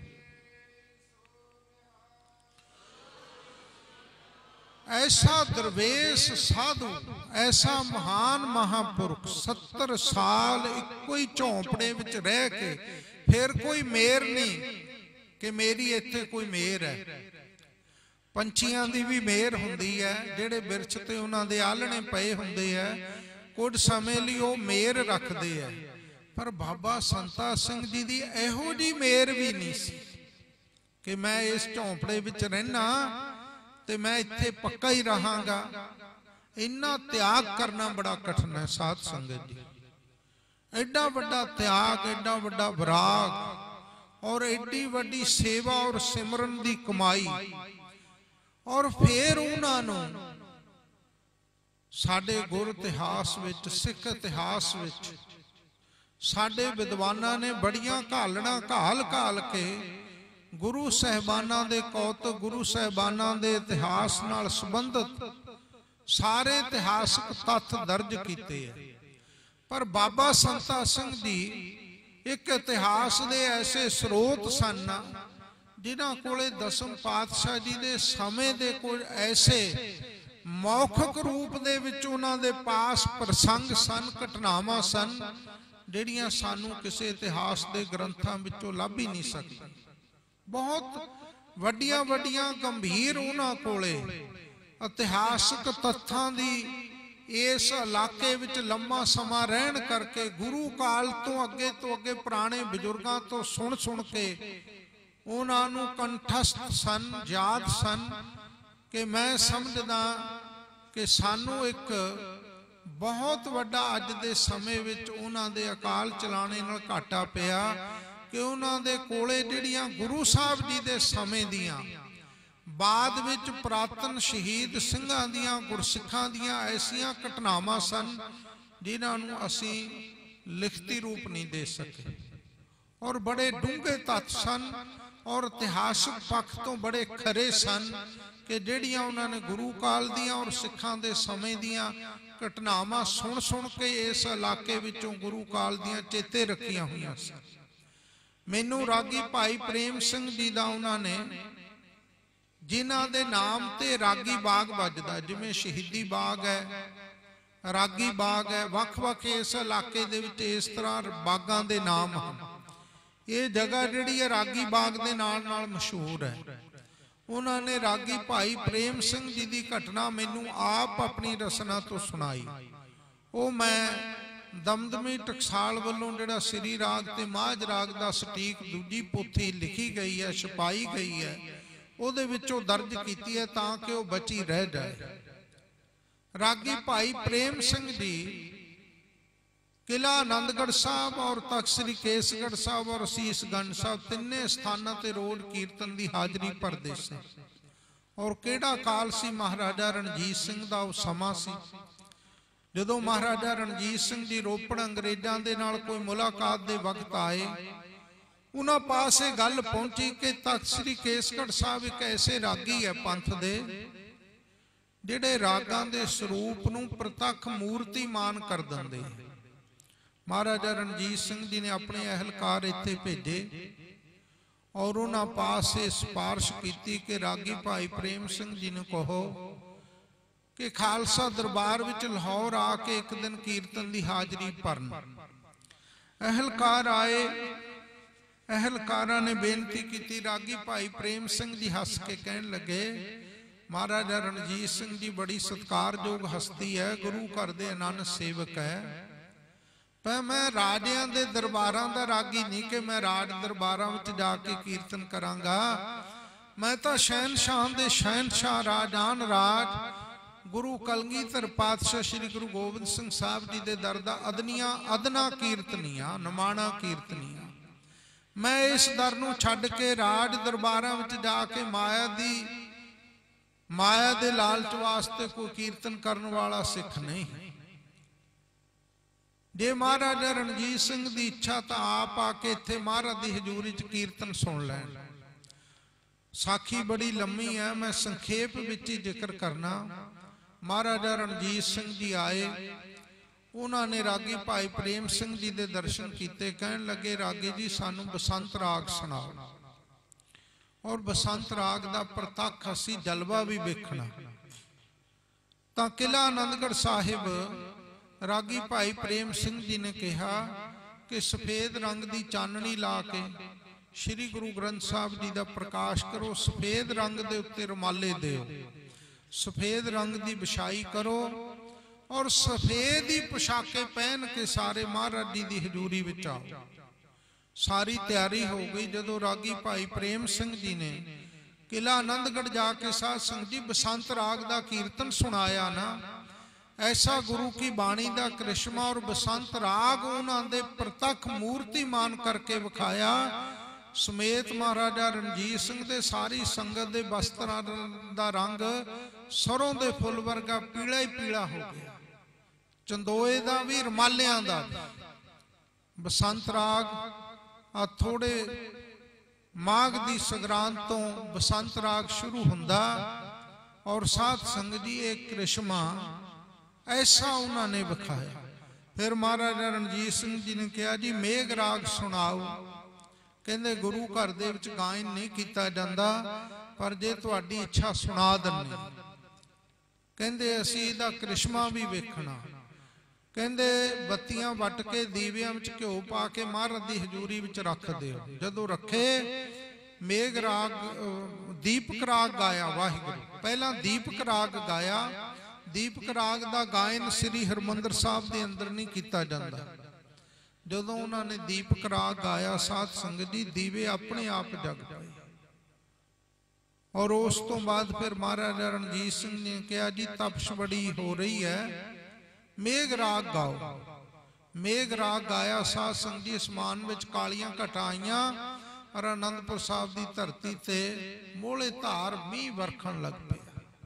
ऐसा दरवेश साधु, ऐसा महान महापुरुष सत्तर साल इको ही झोंपड़े विच रह के फिर कोई मेहर नहीं कि मेरी इत्थे कोई मेहर है। पंछियां दी भी मेहर हुंदी है, जिहड़े बिरछ ते उन्हां दे आलणे पए हुंदे है, कुछ समय लई ओह मेहर रखदे है। पर बाबा संता सिंह जी दी इहो जी मेहर भी नहीं सी कि मैं इस झोंपड़े विच रहना ते मैं इत्थे पक्का ही रहांगा। इन्ना त्याग करना बड़ा कठिन है साध संगत जी। एडा वड्डा त्याग, एडा वड्डा विराग और एडी वड्डी सेवा और सिमरन दी कमाई। और फिर उन्होंने साडे गुर इतिहास विच, सिख इतिहास विच साडे विद्वानां ने बड़ियां घालना घाल घाल के गुरु साहिबानां दे कौतक, गुरु साहिबानां दे इतिहास नाल संबंधित सारे इतिहासक तत्थ दर्ज कीते हैं। पर बाबा संता सिंह जी एक इतिहास दे ऐसे स्रोत सन जिन्हां कोले दसम पातशाह जी दे समय दे कोई ऐसे ਮੌਖਿਕ ਰੂਪ ਦੇ ਵਿੱਚ ਉਹਨਾਂ ਦੇ ਪਾਸ ਪ੍ਰਸੰਗ ਸਨ, ਘਟਨਾਵਾਂ ਸਨ, ਜਿਹੜੀਆਂ ਸਾਨੂੰ ਕਿਸੇ ਇਤਿਹਾਸ ਦੇ ਗ੍ਰੰਥਾਂ ਵਿੱਚੋਂ ਲੱਭ ਹੀ ਨਹੀਂ ਸਕਦੀਆਂ। ਬਹੁਤ ਵੱਡੀਆਂ ਵੱਡੀਆਂ ਗੰਭੀਰ ਉਹਨਾਂ ਕੋਲੇ ਇਤਿਹਾਸਕ ਤੱਥਾਂ ਦੀ ਇਸ ਇਲਾਕੇ ਵਿੱਚ ਲੰਮਾ ਸਮਾਂ ਰਹਿਣ ਕਰਕੇ ਗੁਰੂ ਕਾਲ ਤੋਂ ਅੱਗੇ ਤੋਂ ਅੱਗੇ ਪੁਰਾਣੇ ਬਜ਼ੁਰਗਾਂ ਤੋਂ ਸੁਣ ਸੁਣ ਕੇ ਉਹਨਾਂ ਨੂੰ ਕੰਠਸਥ ਸਨ, ਯਾਦ ਸਨ ਕਿ ਮੈਂ ਸਮਝਦਾ ਕਿ ਸਾਨੂੰ ਇੱਕ ਬਹੁਤ ਵੱਡਾ ਅੱਜ ਦੇ ਸਮੇਂ ਵਿੱਚ ਉਹਨਾਂ ਦੇ ਅਕਾਲ ਚਲਾਣੇ ਨਾਲ ਘਾਟਾ ਪਿਆ ਕਿ ਉਹਨਾਂ ਦੇ ਕੋਲੇ ਜਿਹੜੀਆਂ ਗੁਰੂ ਸਾਹਿਬ ਜੀ ਦੇ ਸਮੇਂ ਦੀਆਂ ਬਾਅਦ ਵਿੱਚ ਪੁਰਾਤਨ ਸ਼ਹੀਦ ਸਿੰਘਾਂ ਦੀਆਂ, ਗੁਰਸਿੱਖਾਂ ਦੀਆਂ ਐਸੀਆਂ ਘਟਨਾਵਾਂ ਸਨ ਜਿਨ੍ਹਾਂ ਨੂੰ ਅਸੀਂ ਲਿਖਤੀ ਰੂਪ ਨਹੀਂ ਦੇ ਸਕੇ, ਔਰ ਬੜੇ ਡੂੰਘੇ ਤੱਥ ਸਨ ਔਰ ਇਤਿਹਾਸਕ ਪੱਖ ਤੋਂ ਬੜੇ ਖਰੇ ਸਨ ਕਿ ਜਿਹੜੀਆਂ ਉਹਨਾਂ ਨੇ ਗੁਰੂ ਕਾਲ ਦੀਆਂ ਔਰ ਸਿੱਖਾਂ ਦੇ ਸਮੇਂ ਦੀਆਂ ਘਟਨਾਵਾਂ ਸੁਣ ਸੁਣ ਕੇ ਇਸ ਇਲਾਕੇ ਵਿੱਚੋਂ ਗੁਰੂ ਕਾਲ ਦੀਆਂ ਚੇਤੇ ਰੱਖੀਆਂ ਹੋਈਆਂ ਸਨ। ਮੈਨੂੰ ਰਾਗੀ ਭਾਈ ਪ੍ਰੇਮ ਸਿੰਘ ਜੀ ਦਾ ਉਹਨਾਂ ਨੇ, ਜਿਨ੍ਹਾਂ ਦੇ ਨਾਮ ਤੇ ਰਾਗੀ ਬਾਗ ਵੱਜਦਾ, ਜਿਵੇਂ ਸ਼ਹੀਦੀ ਬਾਗ ਹੈ, ਰਾਗੀ ਬਾਗ ਹੈ, ਵੱਖ-ਵੱਖ ਇਸ ਇਲਾਕੇ ਦੇ ਵਿੱਚ ਇਸ ਤਰ੍ਹਾਂ ਬਾਗਾਂ ਦੇ ਨਾਮ ਹਨ। ਇਹ ਜਗ੍ਹਾ ਜਿਹੜੀ ਹੈ ਰਾਗੀ ਬਾਗ ਦੇ ਨਾਲ ਨਾਲ ਮਸ਼ਹੂਰ ਹੈ। ਉਹਨਾਂ ਨੇ ਰਾਗੀ ਭਾਈ ਪ੍ਰੇਮ ਸਿੰਘ ਜੀ ਦੀ ਘਟਨਾ ਮੈਨੂੰ ਆਪ ਆਪਣੀ ਰਸਨਾ ਤੋਂ ਸੁਣਾਈ। ਉਹ ਮੈਂ ਦਮਦਮੀ ਟਕਸਾਲ ਵੱਲੋਂ ਜਿਹੜਾ ਸ੍ਰੀ ਰਾਗ ਤੇ ਮਾਝ ਰਾਗ ਦਾ ਸਟੀਕ ਦੂਜੀ ਪੋਥੀ ਲਿਖੀ ਗਈ ਹੈ, ਛਪਾਈ ਗਈ ਹੈ, ਉਹਦੇ ਵਿੱਚ ਉਹ ਦਰਜ ਕੀਤੀ ਹੈ ਤਾਂ ਕਿ ਉਹ ਬਚੀ ਰਹਿ ਜਾਏ। ਰਾਗੀ ਭਾਈ ਪ੍ਰੇਮ ਸਿੰਘ ਜੀ ਕਿਲਾ ਆਨੰਦਗੜ੍ਹ ਸਾਹਿਬ ਔਰ ਤਖਤ ਸ੍ਰੀ ਕੇਸਗੜ੍ਹ ਸਾਹਿਬ ਔਰ ਸੀਸਗੰਜ ਸਾਹਿਬ ਤਿੰਨੇ ਸਥਾਨਾਂ ਤੇ ਰੋਜ਼ ਕੀਰਤਨ ਦੀ ਹਾਜ਼ਰੀ ਭਰਦੇ ਸੀ। ਔਰ ਕਿਹੜਾ ਕਾਲ ਸੀ, ਮਹਾਰਾਜਾ ਰਣਜੀਤ ਸਿੰਘ ਦਾ ਉਹ ਸਮਾਂ ਸੀ ਜਦੋਂ ਮਹਾਰਾਜਾ ਰਣਜੀਤ ਸਿੰਘ ਜੀ ਰੋਪੜ ਅੰਗਰੇਜ਼ਾਂ ਦੇ ਨਾਲ ਕੋਈ ਮੁਲਾਕਾਤ ਦੇ ਵਕਤ ਆਏ। ਉਹਨਾਂ ਪਾਸ ਇਹ ਗੱਲ ਪਹੁੰਚੀ ਕਿ ਤਖਤ ਸ੍ਰੀ ਕੇਸਗੜ੍ਹ ਸਾਹਿਬ ਇੱਕ ਐਸੇ ਰਾਗੀ ਹੈ ਪੰਥ ਦੇ ਜਿਹੜੇ ਰਾਗਾਂ ਦੇ ਸਰੂਪ ਨੂੰ ਪ੍ਰਤੱਖ ਮੂਰਤੀ ਮਾਨ ਕਰ ਦਿੰਦੇ। ਮਹਾਰਾਜਾ ਰਣਜੀਤ ਸਿੰਘ ਜੀ ਨੇ ਆਪਣੇ ਅਹਿਲਕਾਰ ਇੱਥੇ ਭੇਜੇ ਔਰ ਉਹਨਾਂ ਪਾਸ ਇਹ ਸਿਫਾਰਿਸ਼ ਕੀਤੀ ਕਿ ਰਾਗੀ ਭਾਈ ਪ੍ਰੇਮ ਸਿੰਘ ਜੀ ਨੂੰ ਕਹੋ ਕਿ ਖਾਲਸਾ ਦਰਬਾਰ ਵਿੱਚ ਲਾਹੌਰ ਆ ਕੇ ਇੱਕ ਦਿਨ ਕੀਰਤਨ ਦੀ ਹਾਜ਼ਰੀ ਭਰਨ। ਅਹਿਲਕਾਰ ਆਏ। ਅਹਿਲਕਾਰਾਂ ਨੇ ਬੇਨਤੀ ਕੀਤੀ। ਰਾਗੀ ਭਾਈ ਪ੍ਰੇਮ ਸਿੰਘ ਜੀ ਹੱਸ ਕੇ ਕਹਿਣ ਲੱਗੇ, ਮਹਾਰਾਜਾ ਰਣਜੀਤ ਸਿੰਘ ਜੀ ਬੜੀ ਸਤਿਕਾਰਯੋਗ ਹਸਤੀ ਹੈ, ਗੁਰੂ ਘਰ ਦੇ ਅਨੰਨ ਸੇਵਕ ਹੈ, ਪਰ ਮੈਂ ਰਾਜਿਆਂ ਦੇ ਦਰਬਾਰਾਂ ਦਾ ਰਾਗੀ ਨਹੀਂ ਕਿ ਮੈਂ ਰਾਜ ਦਰਬਾਰਾਂ ਵਿੱਚ ਜਾ ਕੇ ਕੀਰਤਨ ਕਰਾਂਗਾ। ਮੈਂ ਤਾਂ ਸ਼ਹਿਨਸ਼ਾਹ ਦੇ ਸ਼ਹਿਨਸ਼ਾਹ ਰਾਜਾਨ ਰਾਜ ਗੁਰੂ ਕਲਗੀਧਰ ਪਾਤਸ਼ਾਹ ਸ੍ਰੀ ਗੁਰੂ ਗੋਬਿੰਦ ਸਿੰਘ ਸਾਹਿਬ ਜੀ ਦੇ ਦਰ ਦਾ ਅਦਨੀਆਂ ਅਦਨਾ ਕੀਰਤਨੀਆਂ, ਨਿਮਾਣਾ ਕੀਰਤਨੀਆਂ। ਮੈਂ ਇਸ ਦਰ ਨੂੰ ਛੱਡ ਕੇ ਰਾਜ ਦਰਬਾਰਾਂ ਵਿੱਚ ਜਾ ਕੇ ਮਾਇਆ ਦੀ ਮਾਇਆ ਦੇ ਲਾਲਚ ਵਾਸਤੇ ਕੋਈ ਕੀਰਤਨ ਕਰਨ ਵਾਲਾ ਸਿੱਖ ਨਹੀਂ। ਜੇ ਮਹਾਰਾਜਾ ਰਣਜੀਤ ਸਿੰਘ ਦੀ ਇੱਛਾ ਤਾਂ ਆਪ ਆ ਕੇ ਇੱਥੇ ਮਹਾਰਾਜ ਦੀ ਹਜ਼ੂਰੀ 'ਚ ਕੀਰਤਨ ਸੁਣ ਲੈਣ। ਸਾਖੀ ਬੜੀ ਲੰਮੀ ਹੈ, ਮੈਂ ਸੰਖੇਪ ਵਿੱਚ ਹੀ ਜ਼ਿਕਰ ਕਰਨਾ। ਮਹਾਰਾਜਾ ਰਣਜੀਤ ਸਿੰਘ ਜੀ ਆਏ। ਉਹਨਾਂ ਨੇ ਰਾਗੀ ਭਾਈ ਪ੍ਰੇਮ ਸਿੰਘ ਜੀ ਦੇ ਦਰਸ਼ਨ ਕੀਤੇ। ਕਹਿਣ ਲੱਗੇ, ਰਾਗੀ ਜੀ ਸਾਨੂੰ ਬਸੰਤ ਰਾਗ ਸੁਣਾਓ। ਔਰ ਬਸੰਤ ਰਾਗ ਦਾ ਪ੍ਰਤੱਖ ਅਸੀਂ ਜਲਵਾ ਵੀ ਵੇਖਣਾ। ਤਾਂ ਕਿਲਾ ਆਨੰਦਗੜ੍ਹ ਸਾਹਿਬ ਰਾਗੀ ਭਾਈ ਪ੍ਰੇਮ ਸਿੰਘ ਜੀ ਨੇ ਕਿਹਾ ਕਿ ਸਫੇਦ ਰੰਗ ਦੀ ਚਾਨਣੀ ਲਾ ਕੇ ਸ੍ਰੀ ਗੁਰੂ ਗ੍ਰੰਥ ਸਾਹਿਬ ਜੀ ਦਾ ਪ੍ਰਕਾਸ਼ ਕਰੋ। ਸਫੇਦ ਰੰਗ ਦੇ ਉੱਤੇ ਰੁਮਾਲੇ ਦਿਓ, ਸਫੇਦ ਰੰਗ ਦੀ ਵਿਛਾਈ ਕਰੋ ਔਰ ਸਫੇਦ ਹੀ ਪੁਸ਼ਾਕੇ ਪਹਿਨ ਕੇ ਸਾਰੇ ਮਹਾਰਾਜ ਜੀ ਦੀ ਹਜ਼ੂਰੀ ਵਿੱਚ ਆਓ। ਸਾਰੀ ਤਿਆਰੀ ਹੋ ਗਈ। ਜਦੋਂ ਰਾਗੀ ਭਾਈ ਪ੍ਰੇਮ ਸਿੰਘ ਜੀ ਨੇ ਕਿਲਾ ਆਨੰਦਗੜ੍ਹ ਜਾ ਕੇ ਸਾਧ ਸੰਗਤ ਜੀ ਬਸੰਤ ਰਾਗ ਦਾ ਕੀਰਤਨ ਸੁਣਾਇਆ ਨਾ, ਐਸਾ ਗੁਰੂ ਕੀ ਬਾਣੀ ਦਾ ਕ੍ਰਿਸ਼ਮਾ ਔਰ ਬਸੰਤ ਰਾਗ ਉਹਨਾਂ ਦੇ ਪ੍ਰਤੱਖ ਮੂਰਤੀ ਮਾਨ ਕਰਕੇ ਵਿਖਾਇਆ। ਸਮੇਤ ਮਹਾਰਾਜਾ ਰਣਜੀਤ ਸਿੰਘ ਦੇ ਸਾਰੀ ਸੰਗਤ ਦੇ ਵਸਤਰਾਂ ਦਾ ਰੰਗ ਸਰੋਂ ਦੇ ਫੁੱਲ ਵਰਗਾ ਪੀਲਾ ਹੀ ਪੀਲਾ ਹੋ ਗਿਆ। ਚੰਦੋਏ ਦਾ ਵੀ, ਰਮਾਲਿਆਂ ਦਾ ਵੀ। ਬਸੰਤ ਰਾਗ ਆ ਥੋੜੇ ਮਾਘ ਦੀ ਸੰਗਰਾਂਦ ਤੋਂ ਬਸੰਤ ਰਾਗ ਸ਼ੁਰੂ ਹੁੰਦਾ ਔਰ ਸਾਧ ਸੰਗਤ ਜੀ ਇਹ ਕ੍ਰਿਸ਼ਮਾ ਐਸਾ ਉਹਨਾਂ ਨੇ ਵਿਖਾਇਆ। ਫਿਰ ਮਹਾਰਾਜਾ ਰਣਜੀਤ ਸਿੰਘ ਜੀ ਨੇ ਕਿਹਾ, ਜੀ ਮੇਘ ਰਾਗ ਸੁਣਾਓ। ਕਹਿੰਦੇ ਗੁਰੂ ਘਰ ਦੇ ਵਿੱਚ ਗਾਇਨ ਨਹੀਂ ਕੀਤਾ ਜਾਂਦਾ, ਪਰ ਜੇ ਤੁਹਾਡੀ ਇੱਛਾ ਸੁਣਾ ਦਿੰਦੇ। ਕਹਿੰਦੇ ਅਸੀਂ ਇਹਦਾ ਕ੍ਰਿਸ਼ਮਾ ਵੀ ਵੇਖਣਾ। ਕਹਿੰਦੇ ਬੱਤੀਆਂ ਵੱਟ ਕੇ ਦੀਵਿਆਂ ਵਿੱਚ ਘਿਓ ਪਾ ਕੇ ਮਹਾਰਾਜ ਦੀ ਹਜ਼ੂਰੀ ਵਿੱਚ ਰੱਖ ਦਿਓ। ਜਦੋਂ ਰੱਖੇ ਮੇਘ ਰਾਗ ਦੀਪਕ ਰਾਗ ਗਾਇਆ। ਵਾਹਿਗੁਰੂ ਪਹਿਲਾਂ ਦੀਪਕ ਰਾਗ ਗਾਇਆ। ਦੀਪਕ ਰਾਗ ਦਾ ਗਾਇਨ ਸ੍ਰੀ ਹਰਿਮੰਦਰ ਸਾਹਿਬ ਦੇ ਅੰਦਰ ਨਹੀਂ ਕੀਤਾ ਜਾਂਦਾ। ਜਦੋਂ ਉਹਨਾਂ ਨੇ ਦੀਪਕ ਰਾਗ ਗਾਇਆ ਸਾਧ ਸੰਗਤ ਜੀ ਦੀਵੇ ਆਪਣੇ ਆਪ ਜਗ ਪਏ। ਔਰ ਉਸ ਤੋਂ ਬਾਅਦ ਫਿਰ ਮਹਾਰਾਜਾ ਰਣਜੀਤ ਸਿੰਘ ਨੇ ਕਿਹਾ ਜੀ ਤਪਸ਼ ਬੜੀ ਹੋ ਰਹੀ ਹੈ, ਮੇਘ ਰਾਗ ਗਾਓ। ਮੇਘ ਰਾਗ ਗਾਇਆ। ਸਾਧ ਸੰਗਤ ਜੀ ਅਸਮਾਨ ਵਿੱਚ ਕਾਲੀਆਂ ਘਟਾਂ ਆਈਆਂ ਔਰ ਆਨੰਦਪੁਰ ਸਾਹਿਬ ਦੀ ਧਰਤੀ ਤੇ ਮੋਲੇ ਧਾਰ ਮੀਂਹ ਵਰਖਣ ਲੱਗ ਪਿਆ।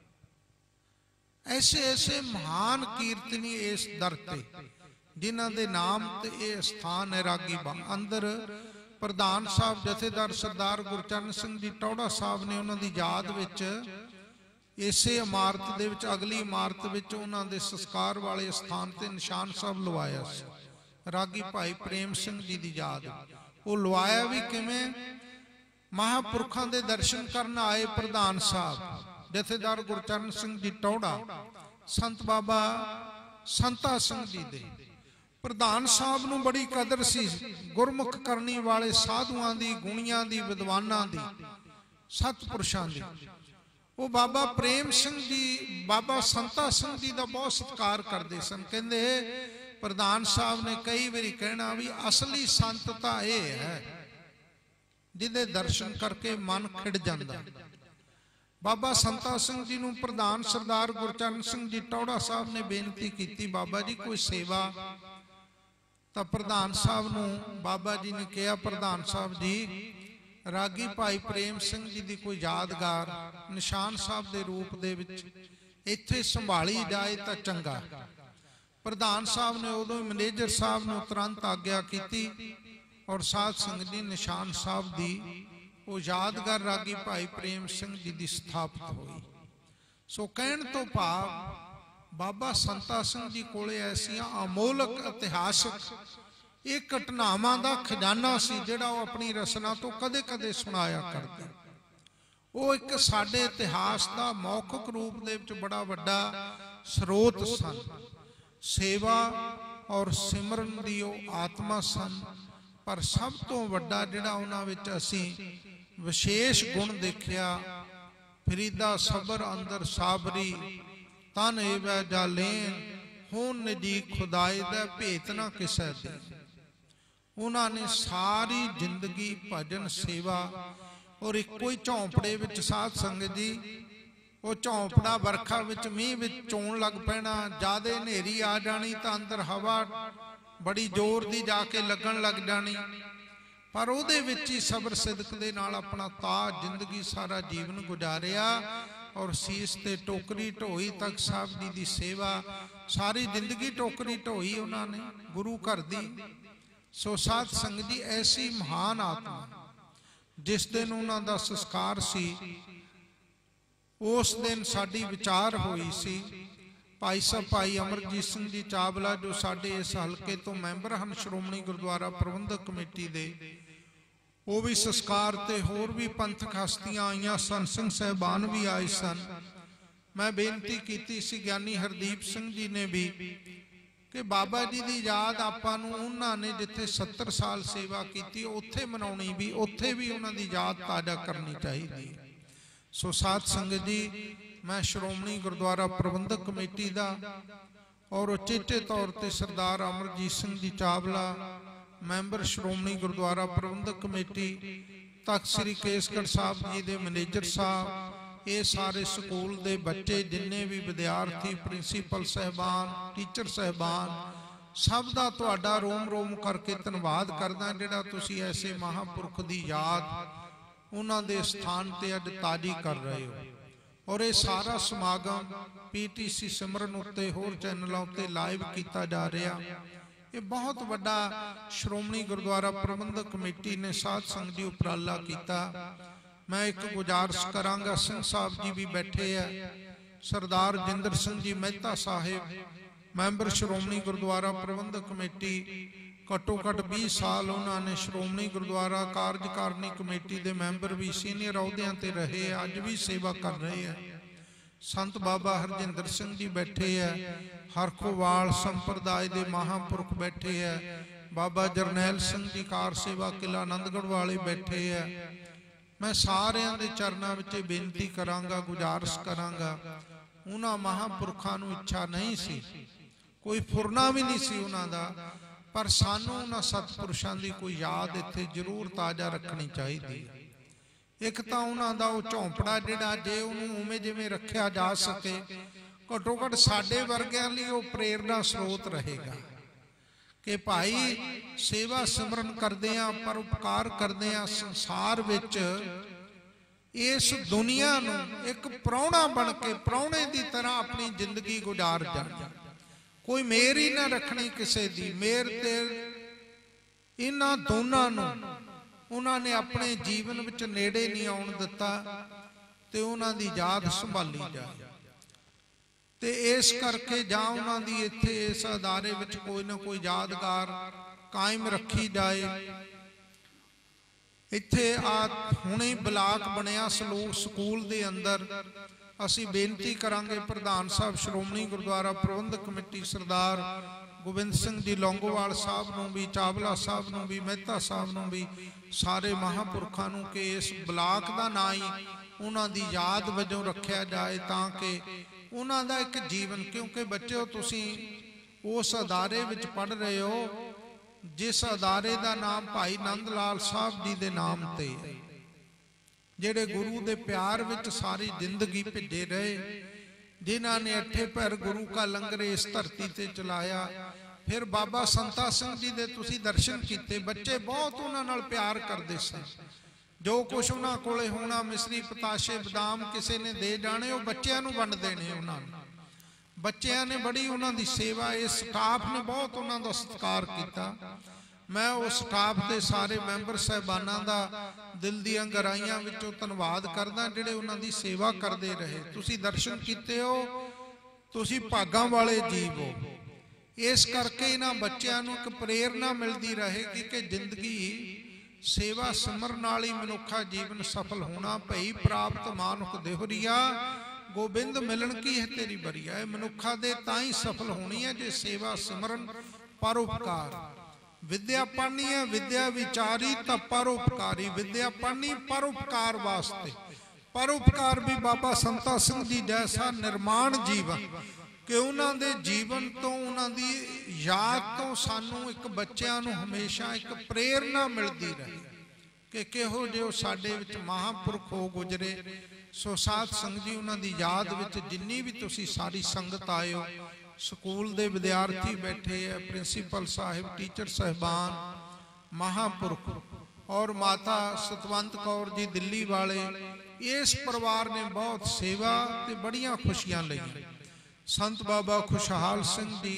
ਐਸੇ ਐਸੇ ਮਹਾਨ ਕੀਰਤਨੀ ਇਸ ਦਰ ਤੇ ਜਿਨ੍ਹਾਂ ਦੇ ਨਾਮ ਤੇ ਇਹ ਸਥਾਨ ਹੈ ਰਾਗੀ ਬਾਗ ਅੰਦਰ। ਪ੍ਰਧਾਨ ਸਾਹਿਬ ਜਥੇਦਾਰ ਸਰਦਾਰ ਗੁਰਚਰਨ ਸਿੰਘ ਜੀ ਟੌੜਾ ਸਾਹਿਬ ਨੇ ਉਹਨਾਂ ਦੀ ਯਾਦ ਵਿੱਚ ਇਸੇ ਇਮਾਰਤ ਦੇ ਵਿੱਚ ਅਗਲੀ ਇਮਾਰਤ ਵਿੱਚ ਉਹਨਾਂ ਦੇ ਸੰਸਕਾਰ ਵਾਲੇ ਸਥਾਨ ਤੇ ਨਿਸ਼ਾਨ ਸਾਹਿਬ ਲਵਾਇਆ ਸੀ। ਰਾਗੀ ਭਾਈ ਪ੍ਰੇਮ ਸਿੰਘ ਜੀ ਦੀ ਯਾਦ। ਉਹ ਲਵਾਇਆ ਵੀ ਕਿਵੇਂ? ਮਹਾਂਪੁਰਖਾਂ ਦੇ ਦਰਸ਼ਨ ਕਰਨ ਆਏ ਪ੍ਰਧਾਨ ਸਾਹਿਬ ਜਥੇਦਾਰ ਗੁਰਚਰਨ ਸਿੰਘ ਜੀ ਟੌੜਾ, ਸੰਤ ਬਾਬਾ ਸੰਤਾ ਸਿੰਘ ਜੀ ਦੇ। ਪ੍ਰਧਾਨ ਸਾਹਿਬ ਨੂੰ ਬੜੀ ਕਦਰ ਸੀ ਗੁਰਮੁਖ ਕਰਨੀ ਵਾਲੇ ਸਾਧੂਆਂ ਦੀ, ਗੁਣੀਆਂ ਦੀ, ਵਿਦਵਾਨਾਂ ਦੀ, ਸਤਪੁਰਸ਼ਾਂ ਦੀ। ਉਹ ਬਾਬਾ ਪ੍ਰੇਮ ਸਿੰਘ ਜੀ, ਬਾਬਾ ਸੰਤਾ ਸਿੰਘ ਜੀ ਦਾ ਬਹੁਤ ਸਤਿਕਾਰ ਕਰਦੇ ਸਨ। ਕਹਿੰਦੇ ਪ੍ਰਧਾਨ ਸਾਹਿਬ ਨੇ ਕਈ ਵਾਰੀ ਕਹਿਣਾ ਵੀ ਅਸਲੀ ਸੰਤ ਤਾਂ ਇਹ ਹੈ ਜਿਹਦੇ ਦਰਸ਼ਨ ਕਰਕੇ ਮਨ ਖਿੜ ਜਾਂਦਾ। ਬਾਬਾ ਸੰਤਾ ਸਿੰਘ ਜੀ ਨੂੰ ਪ੍ਰਧਾਨ ਸਰਦਾਰ ਗੁਰਚਰਨ ਸਿੰਘ ਜੀ ਟੌੜਾ ਸਾਹਿਬ ਨੇ ਬੇਨਤੀ ਕੀਤੀ ਬਾਬਾ ਜੀ ਕੋਈ ਸੇਵਾ। ਤਾਂ ਪ੍ਰਧਾਨ ਸਾਹਿਬ ਨੂੰ ਬਾਬਾ ਜੀ ਨੇ ਕਿਹਾ ਪ੍ਰਧਾਨ ਸਾਹਿਬ ਜੀ ਰਾਗੀ ਭਾਈ ਪ੍ਰੇਮ ਸਿੰਘ ਜੀ ਦੀ ਕੋਈ ਯਾਦਗਾਰ ਨਿਸ਼ਾਨ ਸਾਹਿਬ ਦੇ ਰੂਪ ਦੇ ਵਿੱਚ ਇੱਥੇ ਸੰਭਾਲੀ ਜਾਏ ਤਾਂ ਚੰਗਾ। ਪ੍ਰਧਾਨ ਸਾਹਿਬ ਨੇ ਉਦੋਂ ਹੀ ਮੈਨੇਜਰ ਸਾਹਿਬ ਨੂੰ ਤੁਰੰਤ ਆਗਿਆ ਕੀਤੀ ਔਰ ਸਾਧ ਸੰਗਤ ਜੀ ਨਿਸ਼ਾਨ ਸਾਹਿਬ ਦੀ ਉਹ ਯਾਦਗਾਰ ਰਾਗੀ ਭਾਈ ਪ੍ਰੇਮ ਸਿੰਘ ਜੀ ਦੀ ਸਥਾਪਿਤ ਹੋਈ। ਸੋ ਕਹਿਣ ਤੋਂ ਭਾਵ ਬਾਬਾ ਸੰਤਾ ਸਿੰਘ ਜੀ ਕੋਲੇ ਐਸੀਆਂ ਅਮੋਲਕ ਇਤਿਹਾਸਕ ਇਹ ਘਟਨਾਵਾਂ ਦਾ ਖਜ਼ਾਨਾ ਸੀ ਜਿਹੜਾ ਉਹ ਆਪਣੀ ਰਚਨਾ ਤੋਂ ਕਦੇ ਕਦੇ ਸੁਣਾਇਆ ਕਰਦੇ। ਉਹ ਇੱਕ ਸਾਡੇ ਇਤਿਹਾਸ ਦਾ ਮੌਖਿਕ ਰੂਪ ਦੇ ਵਿੱਚ ਬੜਾ ਵੱਡਾ ਸਰੋਤ ਸਨ। ਸੇਵਾ ਔਰ ਸਿਮਰਨ ਦੀ ਉਹ ਆਤਮਾ ਸਨ। ਪਰ ਸਭ ਤੋਂ ਵੱਡਾ ਜਿਹੜਾ ਉਹਨਾਂ ਵਿੱਚ ਅਸੀਂ ਵਿਸ਼ੇਸ਼ ਗੁਣ ਦੇਖਿਆ ਫਰੀਦਾ ਸਬਰ ਅੰਦਰ ਸਾਬਰੀ ਤਨ ਏਵੈ ਜਾਲੇਨ ਹੁਣ ਨਜ਼ਦੀਕ ਖੁਦਾਏ ਦਾ ਭੇਤ ਨਾ ਕਿਸੈ ਦੇ। ਉਹਨਾਂ ਨੇ ਸਾਰੀ ਜ਼ਿੰਦਗੀ ਭਜਨ ਸੇਵਾ ਔਰ ਇੱਕੋ ਹੀ ਝੌਂਪੜੇ ਵਿੱਚ ਸਾਧ ਸੰਗਤ ਜੀ ਉਹ ਝੌਂਪੜਾ ਵਰਖਾ ਵਿੱਚ ਮੀਂਹ ਵਿੱਚ ਚੋਣ ਲੱਗ ਪੈਣਾ, ਜ਼ਿਆਦੇ ਹਨੇਰੀ ਆ ਜਾਣੀ ਤਾਂ ਅੰਦਰ ਹਵਾ ਬੜੀ ਜ਼ੋਰ ਦੀ ਜਾ ਕੇ ਲੱਗਣ ਲੱਗ ਜਾਣੀ। ਪਰ ਉਹਦੇ ਵਿੱਚ ਹੀ ਸਬਰ ਸਿਦਕ ਦੇ ਨਾਲ ਆਪਣਾ ਤਾਜ ਜ਼ਿੰਦਗੀ ਸਾਰਾ ਜੀਵਨ ਗੁਜ਼ਾਰਿਆ ਔਰ ਸੀਸ ਤੇ ਟੋਕਰੀ ਢੋਈ ਤੱਕ ਸਾਹਿਬ ਜੀ ਦੀ ਸੇਵਾ ਸਾਰੀ ਜ਼ਿੰਦਗੀ ਟੋਕਰੀ ਢੋਈ ਉਹਨਾਂ ਨੇ ਗੁਰੂ ਘਰ ਦੀ। ਸੋ ਸਾਧ ਸੰਗਤ ਜੀ ਐਸੀ ਮਹਾਨ ਆਤਮਾ ਜਿਸ ਦਿਨ ਉਹਨਾਂ ਦਾ ਸੰਸਕਾਰ ਸੀ ਉਸ ਦਿਨ ਸਾਡੀ ਵਿਚਾਰ ਹੋਈ ਸੀ। ਭਾਈ ਸਾਹਿਬ ਭਾਈ ਅਮਰਜੀਤ ਸਿੰਘ ਜੀ ਚਾਵਲਾ ਜੋ ਸਾਡੇ ਇਸ ਹਲਕੇ ਤੋਂ ਮੈਂਬਰ ਹਨ ਸ਼੍ਰੋਮਣੀ ਗੁਰਦੁਆਰਾ ਪ੍ਰਬੰਧਕ ਕਮੇਟੀ ਦੇ, ਉਹ ਵੀ ਸੰਸਕਾਰ ਤੇ ਹੋਰ ਵੀ ਪੰਥਕ ਹਸਤੀਆਂ ਆਈਆਂ ਸਨ, ਸਿੰਘ ਸਾਹਿਬਾਨ ਵੀ ਆਏ ਸਨ। ਮੈਂ ਬੇਨਤੀ ਕੀਤੀ ਸੀ ਗਿਆਨੀ ਹਰਦੀਪ ਸਿੰਘ ਜੀ ਨੇ ਵੀ ਕਿ ਬਾਬਾ ਜੀ ਦੀ ਯਾਦ ਆਪਾਂ ਨੂੰ ਉਹਨਾਂ ਨੇ ਜਿੱਥੇ ਸੱਤਰ ਸਾਲ ਸੇਵਾ ਕੀਤੀ ਉੱਥੇ ਮਨਾਉਣੀ ਵੀ, ਉੱਥੇ ਵੀ ਉਹਨਾਂ ਦੀ ਯਾਦ ਤਾਜ਼ਾ ਕਰਨੀ ਚਾਹੀਦੀ। ਸੋ ਸਾਧ ਸੰਗਤ ਜੀ ਮੈਂ ਸ਼੍ਰੋਮਣੀ ਗੁਰਦੁਆਰਾ ਪ੍ਰਬੰਧਕ ਕਮੇਟੀ ਦਾ ਔਰ ਉਚੇਚੇ ਤੌਰ ਤੇ ਸਰਦਾਰ ਅਮਰਜੀਤ ਸਿੰਘ ਜੀ ਚਾਵਲਾ ਮੈਂਬਰ ਸ਼੍ਰੋਮਣੀ ਗੁਰਦੁਆਰਾ ਪ੍ਰਬੰਧਕ ਕਮੇਟੀ, ਤਖਤ ਸ੍ਰੀ ਕੇਸਗੜ੍ਹ ਸਾਹਿਬ ਜੀ ਦੇ ਮੈਨੇਜਰ ਸਾਹਿਬ, ਇਹ ਸਾਰੇ ਸਕੂਲ ਦੇ ਬੱਚੇ ਜਿੰਨੇ ਵੀ ਵਿਦਿਆਰਥੀ, ਪ੍ਰਿੰਸੀਪਲ ਸਾਹਿਬਾਨ, ਟੀਚਰ ਸਾਹਿਬਾਨ, ਸਭ ਦਾ ਤੁਹਾਡਾ ਰੋਮ ਰੋਮ ਕਰਕੇ ਧੰਨਵਾਦ ਕਰਦਾ ਜਿਹੜਾ ਤੁਸੀਂ ਐਸੇ ਮਹਾਂਪੁਰਖ ਦੀ ਯਾਦ ਉਹਨਾਂ ਦੇ ਸਥਾਨ ਤੇ ਅੱਜ ਤਾਜ਼ੀ ਕਰ ਰਹੇ ਹੋ। ਔਰ ਇਹ ਸਾਰਾ ਸਮਾਗਮ ਪੀਟੀਸੀ ਸਿਮਰਨ ਉੱਤੇ ਹੋਰ ਚੈਨਲਾਂ ਉੱਤੇ ਲਾਈਵ ਕੀਤਾ ਜਾ ਰਿਹਾ। ਇਹ ਬਹੁਤ ਵੱਡਾ ਸ਼੍ਰੋਮਣੀ ਗੁਰਦੁਆਰਾ ਪ੍ਰਬੰਧਕ ਕਮੇਟੀ ਨੇ ਸਾਧ ਸੰਗਤ ਜੀ ਉਪਰਾਲਾ ਕੀਤਾ। ਮੈਂ ਇੱਕ ਗੁਜ਼ਾਰਿਸ਼ ਕਰਾਂਗਾ, ਸਿੰਘ ਸਾਹਿਬ ਜੀ ਵੀ ਬੈਠੇ ਆ, ਸਰਦਾਰ ਜਿੰਦਰ ਸਿੰਘ ਜੀ ਮਹਿਤਾ ਸਾਹਿਬ ਮੈਂਬਰ ਸ਼੍ਰੋਮਣੀ ਗੁਰਦੁਆਰਾ ਪ੍ਰਬੰਧਕ ਕਮੇਟੀ, ਘੱਟੋ ਘੱਟ ਵੀਹ ਸਾਲ ਉਹਨਾਂ ਨੇ ਸ਼੍ਰੋਮਣੀ ਗੁਰਦੁਆਰਾ ਕਾਰਜਕਾਰਨੀ ਕਮੇਟੀ ਦੇ ਮੈਂਬਰ ਵੀ ਸੀਨੀਅਰ ਅਹੁਦਿਆਂ ਤੇ ਰਹੇ, ਅੱਜ ਵੀ ਸੇਵਾ ਕਰ ਰਹੇ ਆ। संत बाबा हरजिंदर सिंह जी बैठे है, हरखोवाल संप्रदाय के महापुरख बैठे है, बाबा जरनैल सिंह जी कार सेवा किला आनंदगढ़ वाले बैठे है। मैं सारिਆਂ ਦੇ ਚਰਨਾਂ ਵਿੱਚ ਬੇਨਤੀ ਕਰਾਂਗਾ, ਗੁਜ਼ਾਰਿਸ਼ ਕਰਾਂਗਾ, ਉਹਨਾਂ ਮਹਾਂਪੁਰਖਾਂ ਨੂੰ ਇੱਛਾ ਨਹੀਂ ਸੀ, ਕੋਈ ਫੁਰਨਾ ਵੀ ਨਹੀਂ ਸੀ ਉਹਨਾਂ ਦਾ, ਪਰ ਸਾਨੂੰ ਉਹਨਾਂ ਸਤਿਪੁਰਸ਼ਾਂ ਦੀ ਕੋਈ ਯਾਦ ਇੱਥੇ ਜ਼ਰੂਰ ਤਾਜ਼ਾ ਰੱਖਣੀ ਚਾਹੀਦੀ ਹੈ। ਇੱਕ ਤਾਂ ਉਹਨਾਂ ਦਾ ਉਹ ਝੌਂਪੜਾ ਜਿਹੜਾ, ਜੇ ਉਹਨੂੰ ਉਵੇਂ ਜਿਵੇਂ ਰੱਖਿਆ ਜਾ ਸਕੇ, ਘੱਟੋ ਘੱਟ ਸਾਡੇ ਵਰਗਿਆਂ ਲਈ ਉਹ ਪ੍ਰੇਰਨਾ ਸਰੋਤ ਰਹੇਗਾ ਕਿ ਭਾਈ ਸੇਵਾ ਸਿਮਰਨ ਕਰਦੇ ਆ, ਪਰਉਪਕਾਰ ਕਰਦੇ ਆ, ਸੰਸਾਰ ਵਿੱਚ ਇਸ ਦੁਨੀਆ ਨੂੰ ਇੱਕ ਪ੍ਰਾਹੁਣਾ ਬਣ ਕੇ ਪ੍ਰਾਹੁਣੇ ਦੀ ਤਰ੍ਹਾਂ ਆਪਣੀ ਜ਼ਿੰਦਗੀ ਗੁਜ਼ਾਰ ਜਾਣਾ। ਕੋਈ ਮੇਰ ਹੀ ਨਾ ਰੱਖਣੀ ਕਿਸੇ ਦੀ, ਮੇਰ ਤੇ ਇਹਨਾਂ ਦੋਨਾਂ ਨੂੰ ਉਹਨਾਂ ਨੇ ਆਪਣੇ ਜੀਵਨ ਵਿੱਚ ਨੇੜੇ ਨਹੀਂ ਆਉਣ ਦਿੱਤਾ ਤੇ ਉਹਨਾਂ ਦੀ ਯਾਦ ਸੰਭਾਲੀ ਜਾਏ। ਤੇ ਇਸ ਕਰਕੇ ਜਾਂ ਉਹਨਾਂ ਦੀ ਇੱਥੇ ਇਸ ਅਦਾਰੇ ਵਿੱਚ ਕੋਈ ਨਾ ਕੋਈ ਯਾਦਗਾਰ ਕਾਇਮ ਰੱਖੀ ਜਾਏ। ਇੱਥੇ ਆ ਹੁਣੇ ਬਲਾਕ ਬਣਿਆ ਸਲੋਕ ਸਕੂਲ ਦੇ ਅੰਦਰ, ਅਸੀਂ ਬੇਨਤੀ ਕਰਾਂਗੇ ਪ੍ਰਧਾਨ ਸਾਹਿਬ ਸ਼੍ਰੋਮਣੀ ਗੁਰਦੁਆਰਾ ਪ੍ਰਬੰਧਕ ਕਮੇਟੀ ਸਰਦਾਰ ਗੋਬਿੰਦ ਸਿੰਘ ਜੀ ਲੌਂਗੋਵਾਲ ਸਾਹਿਬ ਨੂੰ ਵੀ, ਚਾਵਲਾ ਸਾਹਿਬ ਨੂੰ ਵੀ, ਮਹਿਤਾ ਸਾਹਿਬ ਨੂੰ ਵੀ, ਸਾਰੇ ਮਹਾਂਪੁਰਖਾਂ ਨੂੰ ਕਿ ਇਸ ਬਲਾਕ ਦਾ ਨਾਂ ਹੀ ਉਹਨਾਂ ਦੀ ਯਾਦ ਵਜੋਂ ਰੱਖਿਆ ਜਾਏ, ਤਾਂ ਕਿ ਉਹਨਾਂ ਦਾ ਇੱਕ ਜੀਵਨ, ਕਿਉਂਕਿ ਬੱਚਿਓ ਤੁਸੀਂ ਉਸ ਅਦਾਰੇ ਵਿੱਚ ਪੜ੍ਹ ਰਹੇ ਹੋ ਜਿਸ ਅਦਾਰੇ ਦਾ ਨਾਮ ਭਾਈ ਨੰਦ ਲਾਲ ਸਾਹਿਬ ਜੀ ਦੇ ਨਾਮ ਤੇ, ਜਿਹੜੇ ਗੁਰੂ ਦੇ ਪਿਆਰ ਵਿੱਚ ਸਾਰੀ ਜ਼ਿੰਦਗੀ ਭਿੱਜੇ ਰਹੇ, ਜਿਨ੍ਹਾਂ ਨੇ ਅੱਠੇ ਪੈਰ ਗੁਰੂ ਕਾ ਲੰਗਰ ਇਸ ਧਰਤੀ ਤੇ ਚਲਾਇਆ। ਫਿਰ ਬਾਬਾ ਸੰਤਾ ਸਿੰਘ ਜੀ ਦੇ ਤੁਸੀਂ ਦਰਸ਼ਨ ਕੀਤੇ, ਬੱਚੇ ਬਹੁਤ ਉਹਨਾਂ ਨਾਲ ਪਿਆਰ ਕਰਦੇ ਸਨ। ਜੋ ਕੁਛ ਉਹਨਾਂ ਕੋਲੇ ਹੋਣਾ, ਮਿਸਰੀ ਪਤਾਸ਼ੇ ਬਦਾਮ ਕਿਸੇ ਨੇ ਦੇ ਜਾਣੇ, ਉਹ ਬੱਚਿਆਂ ਨੂੰ ਵੰਡ ਦੇਣੇ ਉਹਨਾਂ ਨੂੰ। ਬੱਚਿਆਂ ਨੇ ਬੜੀ ਉਹਨਾਂ ਦੀ ਸੇਵਾ, ਇਸ ਸਟਾਫ ਨੇ ਬਹੁਤ ਉਹਨਾਂ ਦਾ ਸਤਿਕਾਰ ਕੀਤਾ। ਮੈਂ ਉਸ ਸਟਾਫ ਦੇ ਸਾਰੇ ਮੈਂਬਰ ਸਾਹਿਬਾਨਾਂ ਦਾ ਦਿਲ ਦੀਆਂ ਗਹਿਰਾਈਆਂ ਵਿੱਚੋਂ ਧੰਨਵਾਦ ਕਰਦਾ, ਜਿਹੜੇ ਉਹਨਾਂ ਦੀ ਸੇਵਾ ਕਰਦੇ ਰਹੇ। ਤੁਸੀਂ ਦਰਸ਼ਨ ਕੀਤੇ ਹੋ, ਤੁਸੀਂ ਭਾਗਾਂ ਵਾਲੇ ਜੀਵ ਹੋ। ਇਸ ਕਰਕੇ ਇਹਨਾਂ ਬੱਚਿਆਂ ਨੂੰ ਇੱਕ ਪ੍ਰੇਰਨਾ ਮਿਲਦੀ ਰਹੇਗੀ ਕਿ ਜ਼ਿੰਦਗੀ ਸੇਵਾ ਸਿਮਰਨ ਨਾਲ ਹੀ ਮਨੁੱਖਾ ਜੀਵਨ ਸਫਲ ਹੋਣਾ। ਭਈ ਪ੍ਰਾਪਤ ਮਾਨੁਖ ਦੇਹੁਰੀਆ, ਗੋਬਿੰਦ ਮਿਲਣ ਕੀ ਹੈ ਤੇਰੀ ਬਰੀਆ। ਇਹ ਮਨੁੱਖਾ ਦੇ ਤਾਂ ਹੀ ਸਫਲ ਹੋਣੀ ਹੈ ਜੇ ਸੇਵਾ ਸਿਮਰਨ, ਪਰਉਪਕਾਰ। ਵਿਦਿਆ ਪੜ੍ਹਨੀ ਹੈ, ਵਿਦਿਆ ਵਿਚਾਰੀ ਤਾਂ ਪਰਉਪਕਾਰੀ। ਵਿਦਿਆ ਪੜ੍ਹਨੀ ਪਰਉਪਕਾਰ ਵਾਸਤੇ। ਪਰਉਪਕਾਰ ਵੀ ਬਾਬਾ ਸੰਤਾ ਸਿੰਘ ਜੀ ਜੈਸਾ ਨਿਰਮਾਣ ਜੀਵਨ, ਕਿ ਉਹਨਾਂ ਦੇ ਜੀਵਨ ਤੋਂ, ਉਹਨਾਂ ਦੀ ਯਾਦ ਤੋਂ ਸਾਨੂੰ ਇੱਕ ਬੱਚਿਆਂ ਨੂੰ ਹਮੇਸ਼ਾ ਇੱਕ ਪ੍ਰੇਰਨਾ ਮਿਲਦੀ ਰਹੇ ਕਿ ਕਿਹੋ ਜਿਹੇ ਸਾਡੇ ਵਿੱਚ ਮਹਾਂਪੁਰਖ ਹੋ ਗੁਜਰੇ। ਸੋ ਸਾਧ ਸੰਗਤ ਜੀ, ਉਹਨਾਂ ਦੀ ਯਾਦ ਵਿੱਚ ਜਿੰਨੀ ਵੀ ਤੁਸੀਂ ਸਾਰੀ ਸੰਗਤ ਆਏ ਹੋ, ਸਕੂਲ ਦੇ ਵਿਦਿਆਰਥੀ ਬੈਠੇ ਹੈ, ਪ੍ਰਿੰਸੀਪਲ ਸਾਹਿਬ, ਟੀਚਰ ਸਾਹਿਬਾਨ, ਮਹਾਂਪੁਰਖ ਔਰ ਮਾਤਾ ਸਤਵੰਤ ਕੌਰ ਜੀ ਦਿੱਲੀ ਵਾਲੇ, ਇਸ ਪਰਿਵਾਰ ਨੇ ਬਹੁਤ ਸੇਵਾ ਤੇ ਬੜੀਆਂ ਖੁਸ਼ੀਆਂ ਲਈਆਂ। ਸੰਤ ਬਾਬਾ ਖੁਸ਼ਹਾਲ ਸਿੰਘ ਜੀ,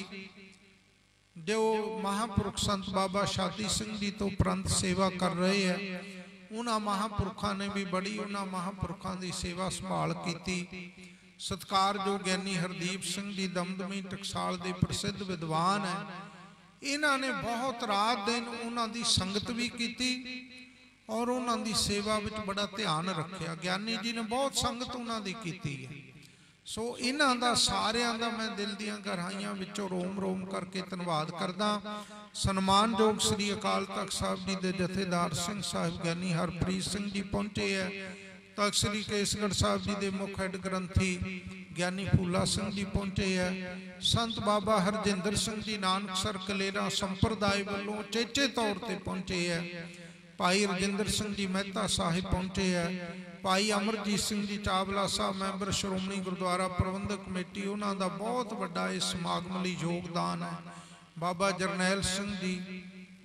ਜੋ ਮਹਾਂਪੁਰਖ ਸੰਤ ਬਾਬਾ ਸ਼ਾਦੀ ਸਿੰਘ ਜੀ ਤੋਂ ਉਪਰੰਤ ਸੇਵਾ ਕਰ ਰਹੇ ਹੈ, ਉਹਨਾਂ ਮਹਾਂਪੁਰਖਾਂ ਨੇ ਵੀ ਬੜੀ ਉਹਨਾਂ ਮਹਾਂਪੁਰਖਾਂ ਦੀ ਸੇਵਾ ਸੰਭਾਲ ਕੀਤੀ। ਸਤਿਕਾਰਯੋਗ ਗਿਆਨੀ ਹਰਦੀਪ ਸਿੰਘ ਜੀ ਦਮਦਮੀ ਟਕਸਾਲ ਦੇ ਪ੍ਰਸਿੱਧ ਵਿਦਵਾਨ ਹੈ, ਇਹਨਾਂ ਨੇ ਬਹੁਤ ਰਾਤ ਦਿਨ ਉਹਨਾਂ ਦੀ ਸੰਗਤ ਵੀ ਕੀਤੀ ਔਰ ਉਹਨਾਂ ਦੀ ਸੇਵਾ ਵਿੱਚ ਬੜਾ ਧਿਆਨ ਰੱਖਿਆ। ਗਿਆਨੀ ਜੀ ਨੇ ਬਹੁਤ ਸੰਗਤ ਉਹਨਾਂ ਦੀ ਕੀਤੀ ਹੈ। ਸੋ ਇਹਨਾਂ ਦਾ ਸਾਰਿਆਂ ਦਾ ਮੈਂ ਦਿਲ ਦੀਆਂ ਗਹਿਰਾਈਆਂ ਵਿੱਚੋਂ ਰੋਮ ਰੋਮ ਕਰਕੇ ਧੰਨਵਾਦ ਕਰਦਾ। ਸਨਮਾਨਯੋਗ ਸ੍ਰੀ ਅਕਾਲ ਤਖਤ ਸਾਹਿਬ ਜੀ ਦੇ ਜਥੇਦਾਰ ਸਿੰਘ ਸਾਹਿਬ ਗਿਆਨੀ ਹਰਪ੍ਰੀਤ ਸਿੰਘ ਜੀ ਪਹੁੰਚੇ ਹੈ। ਤਖਤ ਸ੍ਰੀ ਕੇਸਗੜ੍ਹ ਸਾਹਿਬ ਜੀ ਦੇ ਮੁੱਖ ਹੈੱਡ ਗ੍ਰੰਥੀ ਗਿਆਨੀ ਫੂਲਾ ਸਿੰਘ ਜੀ ਪਹੁੰਚੇ ਹੈ। ਸੰਤ ਬਾਬਾ ਹਰਜਿੰਦਰ ਸਿੰਘ ਜੀ ਨਾਨਕਸਰ ਕਲੇਰਾ ਸੰਪਰਦਾਇ ਵੱਲੋਂ ਚੇਚੇ ਤੌਰ ਤੇ ਪਹੁੰਚੇ ਹੈ। ਭਾਈ ਰਜਿੰਦਰ ਸਿੰਘ ਜੀ ਮਹਿਤਾ ਸਾਹਿਬ ਪਹੁੰਚੇ ਹੈ। ਭਾਈ ਅਮਰਜੀਤ ਸਿੰਘ ਜੀ ਚਾਵਲਾ ਸਾਹਿਬ ਮੈਂਬਰ ਸ਼੍ਰੋਮਣੀ ਗੁਰਦੁਆਰਾ ਪ੍ਰਬੰਧਕ ਕਮੇਟੀ, ਉਹਨਾਂ ਦਾ ਬਹੁਤ ਵੱਡਾ ਇਸ ਸਮਾਗਮ ਲਈ ਯੋਗਦਾਨ ਹੈ। ਬਾਬਾ ਜਰਨੈਲ ਸਿੰਘ ਜੀ,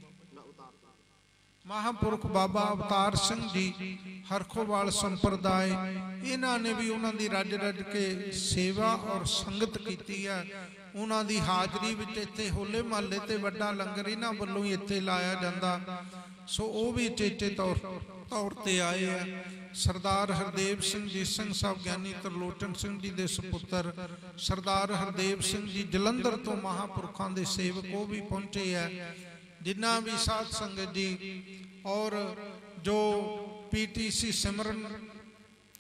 ਮਹਾਂਪੁਰਖ ਬਾਬਾ ਅਵਤਾਰ ਸਿੰਘ ਜੀ ਹਰਖੋਵਾਲ ਸੰਪਰਦਾਇ, ਇਹਨਾਂ ਨੇ ਵੀ ਉਹਨਾਂ ਦੀ ਰੱਜ ਰੱਜ ਕੇ ਸੇਵਾ ਔਰ ਸੰਗਤ ਕੀਤੀ ਹੈ। ਉਹਨਾਂ ਦੀ ਹਾਜ਼ਰੀ ਵਿੱਚ ਇੱਥੇ ਹੋਲੇ ਮਹੱਲੇ ਤੇ ਵੱਡਾ ਲੰਗਰ ਇਹਨਾਂ ਵੱਲੋਂ ਹੀ ਇੱਥੇ ਲਾਇਆ ਜਾਂਦਾ, ਸੋ ਉਹ ਵੀ ਚੇਚੇ ਤੌਰ ਤੌਰ ਤੇ ਆਏ ਹੈ। ਸਰਦਾਰ ਹਰਦੇਵ ਸਿੰਘ ਜੀ ਸਿੰਘ ਸਾਹਿਬ ਗਿਆਨੀ ਤਰਲੋਚਨ ਸਿੰਘ ਜੀ ਦੇ ਸੁਪੁੱਤਰ ਸਰਦਾਰ ਹਰਦੇਵ ਸਿੰਘ ਜੀ ਜਲੰਧਰ ਤੋਂ ਮਹਾਂਪੁਰਖਾਂ ਦੇ ਸੇਵਕ, ਉਹ ਵੀ ਪਹੁੰਚੇ ਹੈ। ਜਿੰਨਾ ਵੀ ਸਾਧ ਸੰਗਤ ਜੀ ਔਰ ਜੋ ਪੀਟੀਸੀ ਸਿਮਰਨ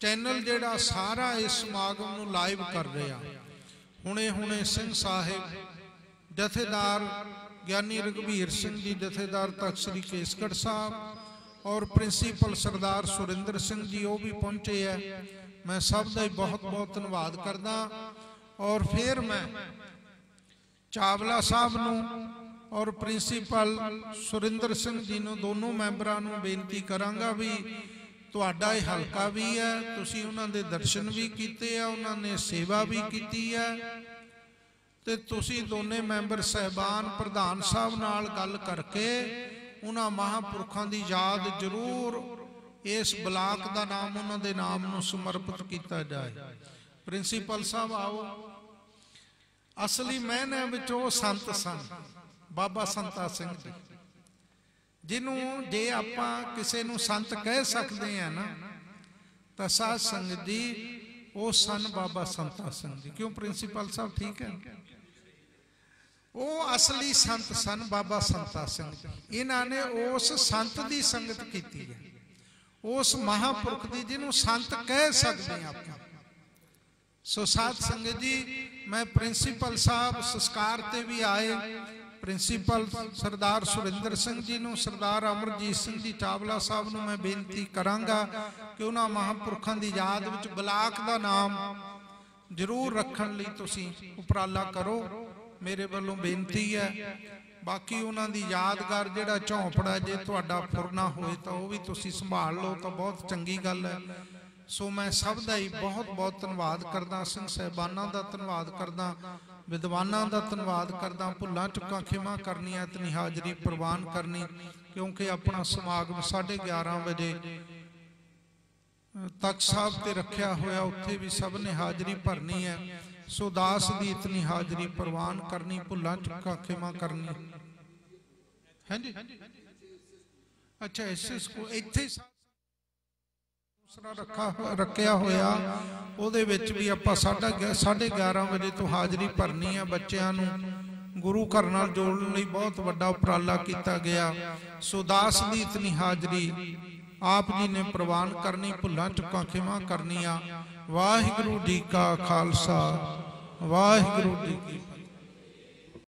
चैनल जिहड़ा सारा इस समागम नूं लाइव कर रहा। हुणे हुणे सिंह साहिब जथेदार ज्ञानी रघुवीर सिंह जी, जथेदार तख्त श्री केसगढ़ साहब और प्रिंसीपल सरदार सुरिंदर सिंह जी वो भी पहुंचे है। मैं सब का ही बहुत बहुत धन्यवाद करदा। और फिर मैं चावला साहब नूं और प्रिंसीपल सुरिंदर सिंह जी नूं दोनों मैंबरां नूं बेनती करांगा भी तुहाडा ये हलका भी है, तुसीं उन्हां दे दर्शन भी कीते आ, उन्हां ने सेवा भी कीती है, ते तुसीं दोने मैंबर साहबान प्रधान साहब नाल गल करके उन्हां महापुरखां दी याद जरूर इस ब्लाक का नाम उन्हां दे नाम नूं समर्पित किया जाए। प्रिंसीपल साहब आओ। असली मैने विच वो संत सन बाबा संता सिंह जी, जिन्हों जे आपां किसी नूं संत कह सकते हैं ना तो साध संगत जी वो सन बाबा संता सिंह जी। क्यों प्रिंसीपल साहब ठीक है? वो असली संत सन बाबा संता सिंह जी। इन्होंने उस संत की संगत की है, उस महापुरख की जिन्हों संत कह सकते हैं आप। सो साध संगत जी, मैं प्रिंसीपल साहब संस्कार ते भी आए, प्रिंसीपल सरदार सुरिंदर सिंह जी नूं, सरदार अमरजीत सिंह जी चावला साहब नूं मैं बेनती करांगा कि उन्हां महापुरखां दी याद विच ब्लाक दा नाम जरूर रखण लई तुसीं उपराला करो, मेरे वालों बेनती है। बाकी उन्हां दी यादगार जिहड़ा झौंपड़ा जे तुहाडा फुरना होए तां ओह वी तुसीं संभाल लो तां बहुत चंगी गल है। सो मैं सब दा ही बहुत बहुत धन्यवाद करदा, सिंह साहिबानां दा धन्यवाद करदा, विद्वानां दा धन्यवाद करदा। भुल्लां चुक्कां खिमा करनियां, इतनी हाजरी प्रवान करनी, क्योंकि अपना समागम साढ़े ग्यारह बजे तख्त साहब ते रखिया होया, उत्थे भी सब ने हाजरी भरनी है। सो दास दी इतनी हाजरी प्रवान करनी, भुल्लां चुक्कां खिमा करनी है जी। अच्छा इसे स्कूल इत्थे रखा रखिया होया, उहदे विच भी आपां साढ़े साढ़े ग्यारह बजे तो हाजरी भरनी है। बच्चों नूं गुरु घर नाल जोड़न लई बहुत वड्डा उपराला किया गया। सो दास दी इतनी हाजरी आप जी ने प्रवान करनी, भुल्लां चुक्कां खिमा करनिया। वाहिगुरू जी का खालसा, वाहिगुरू जी की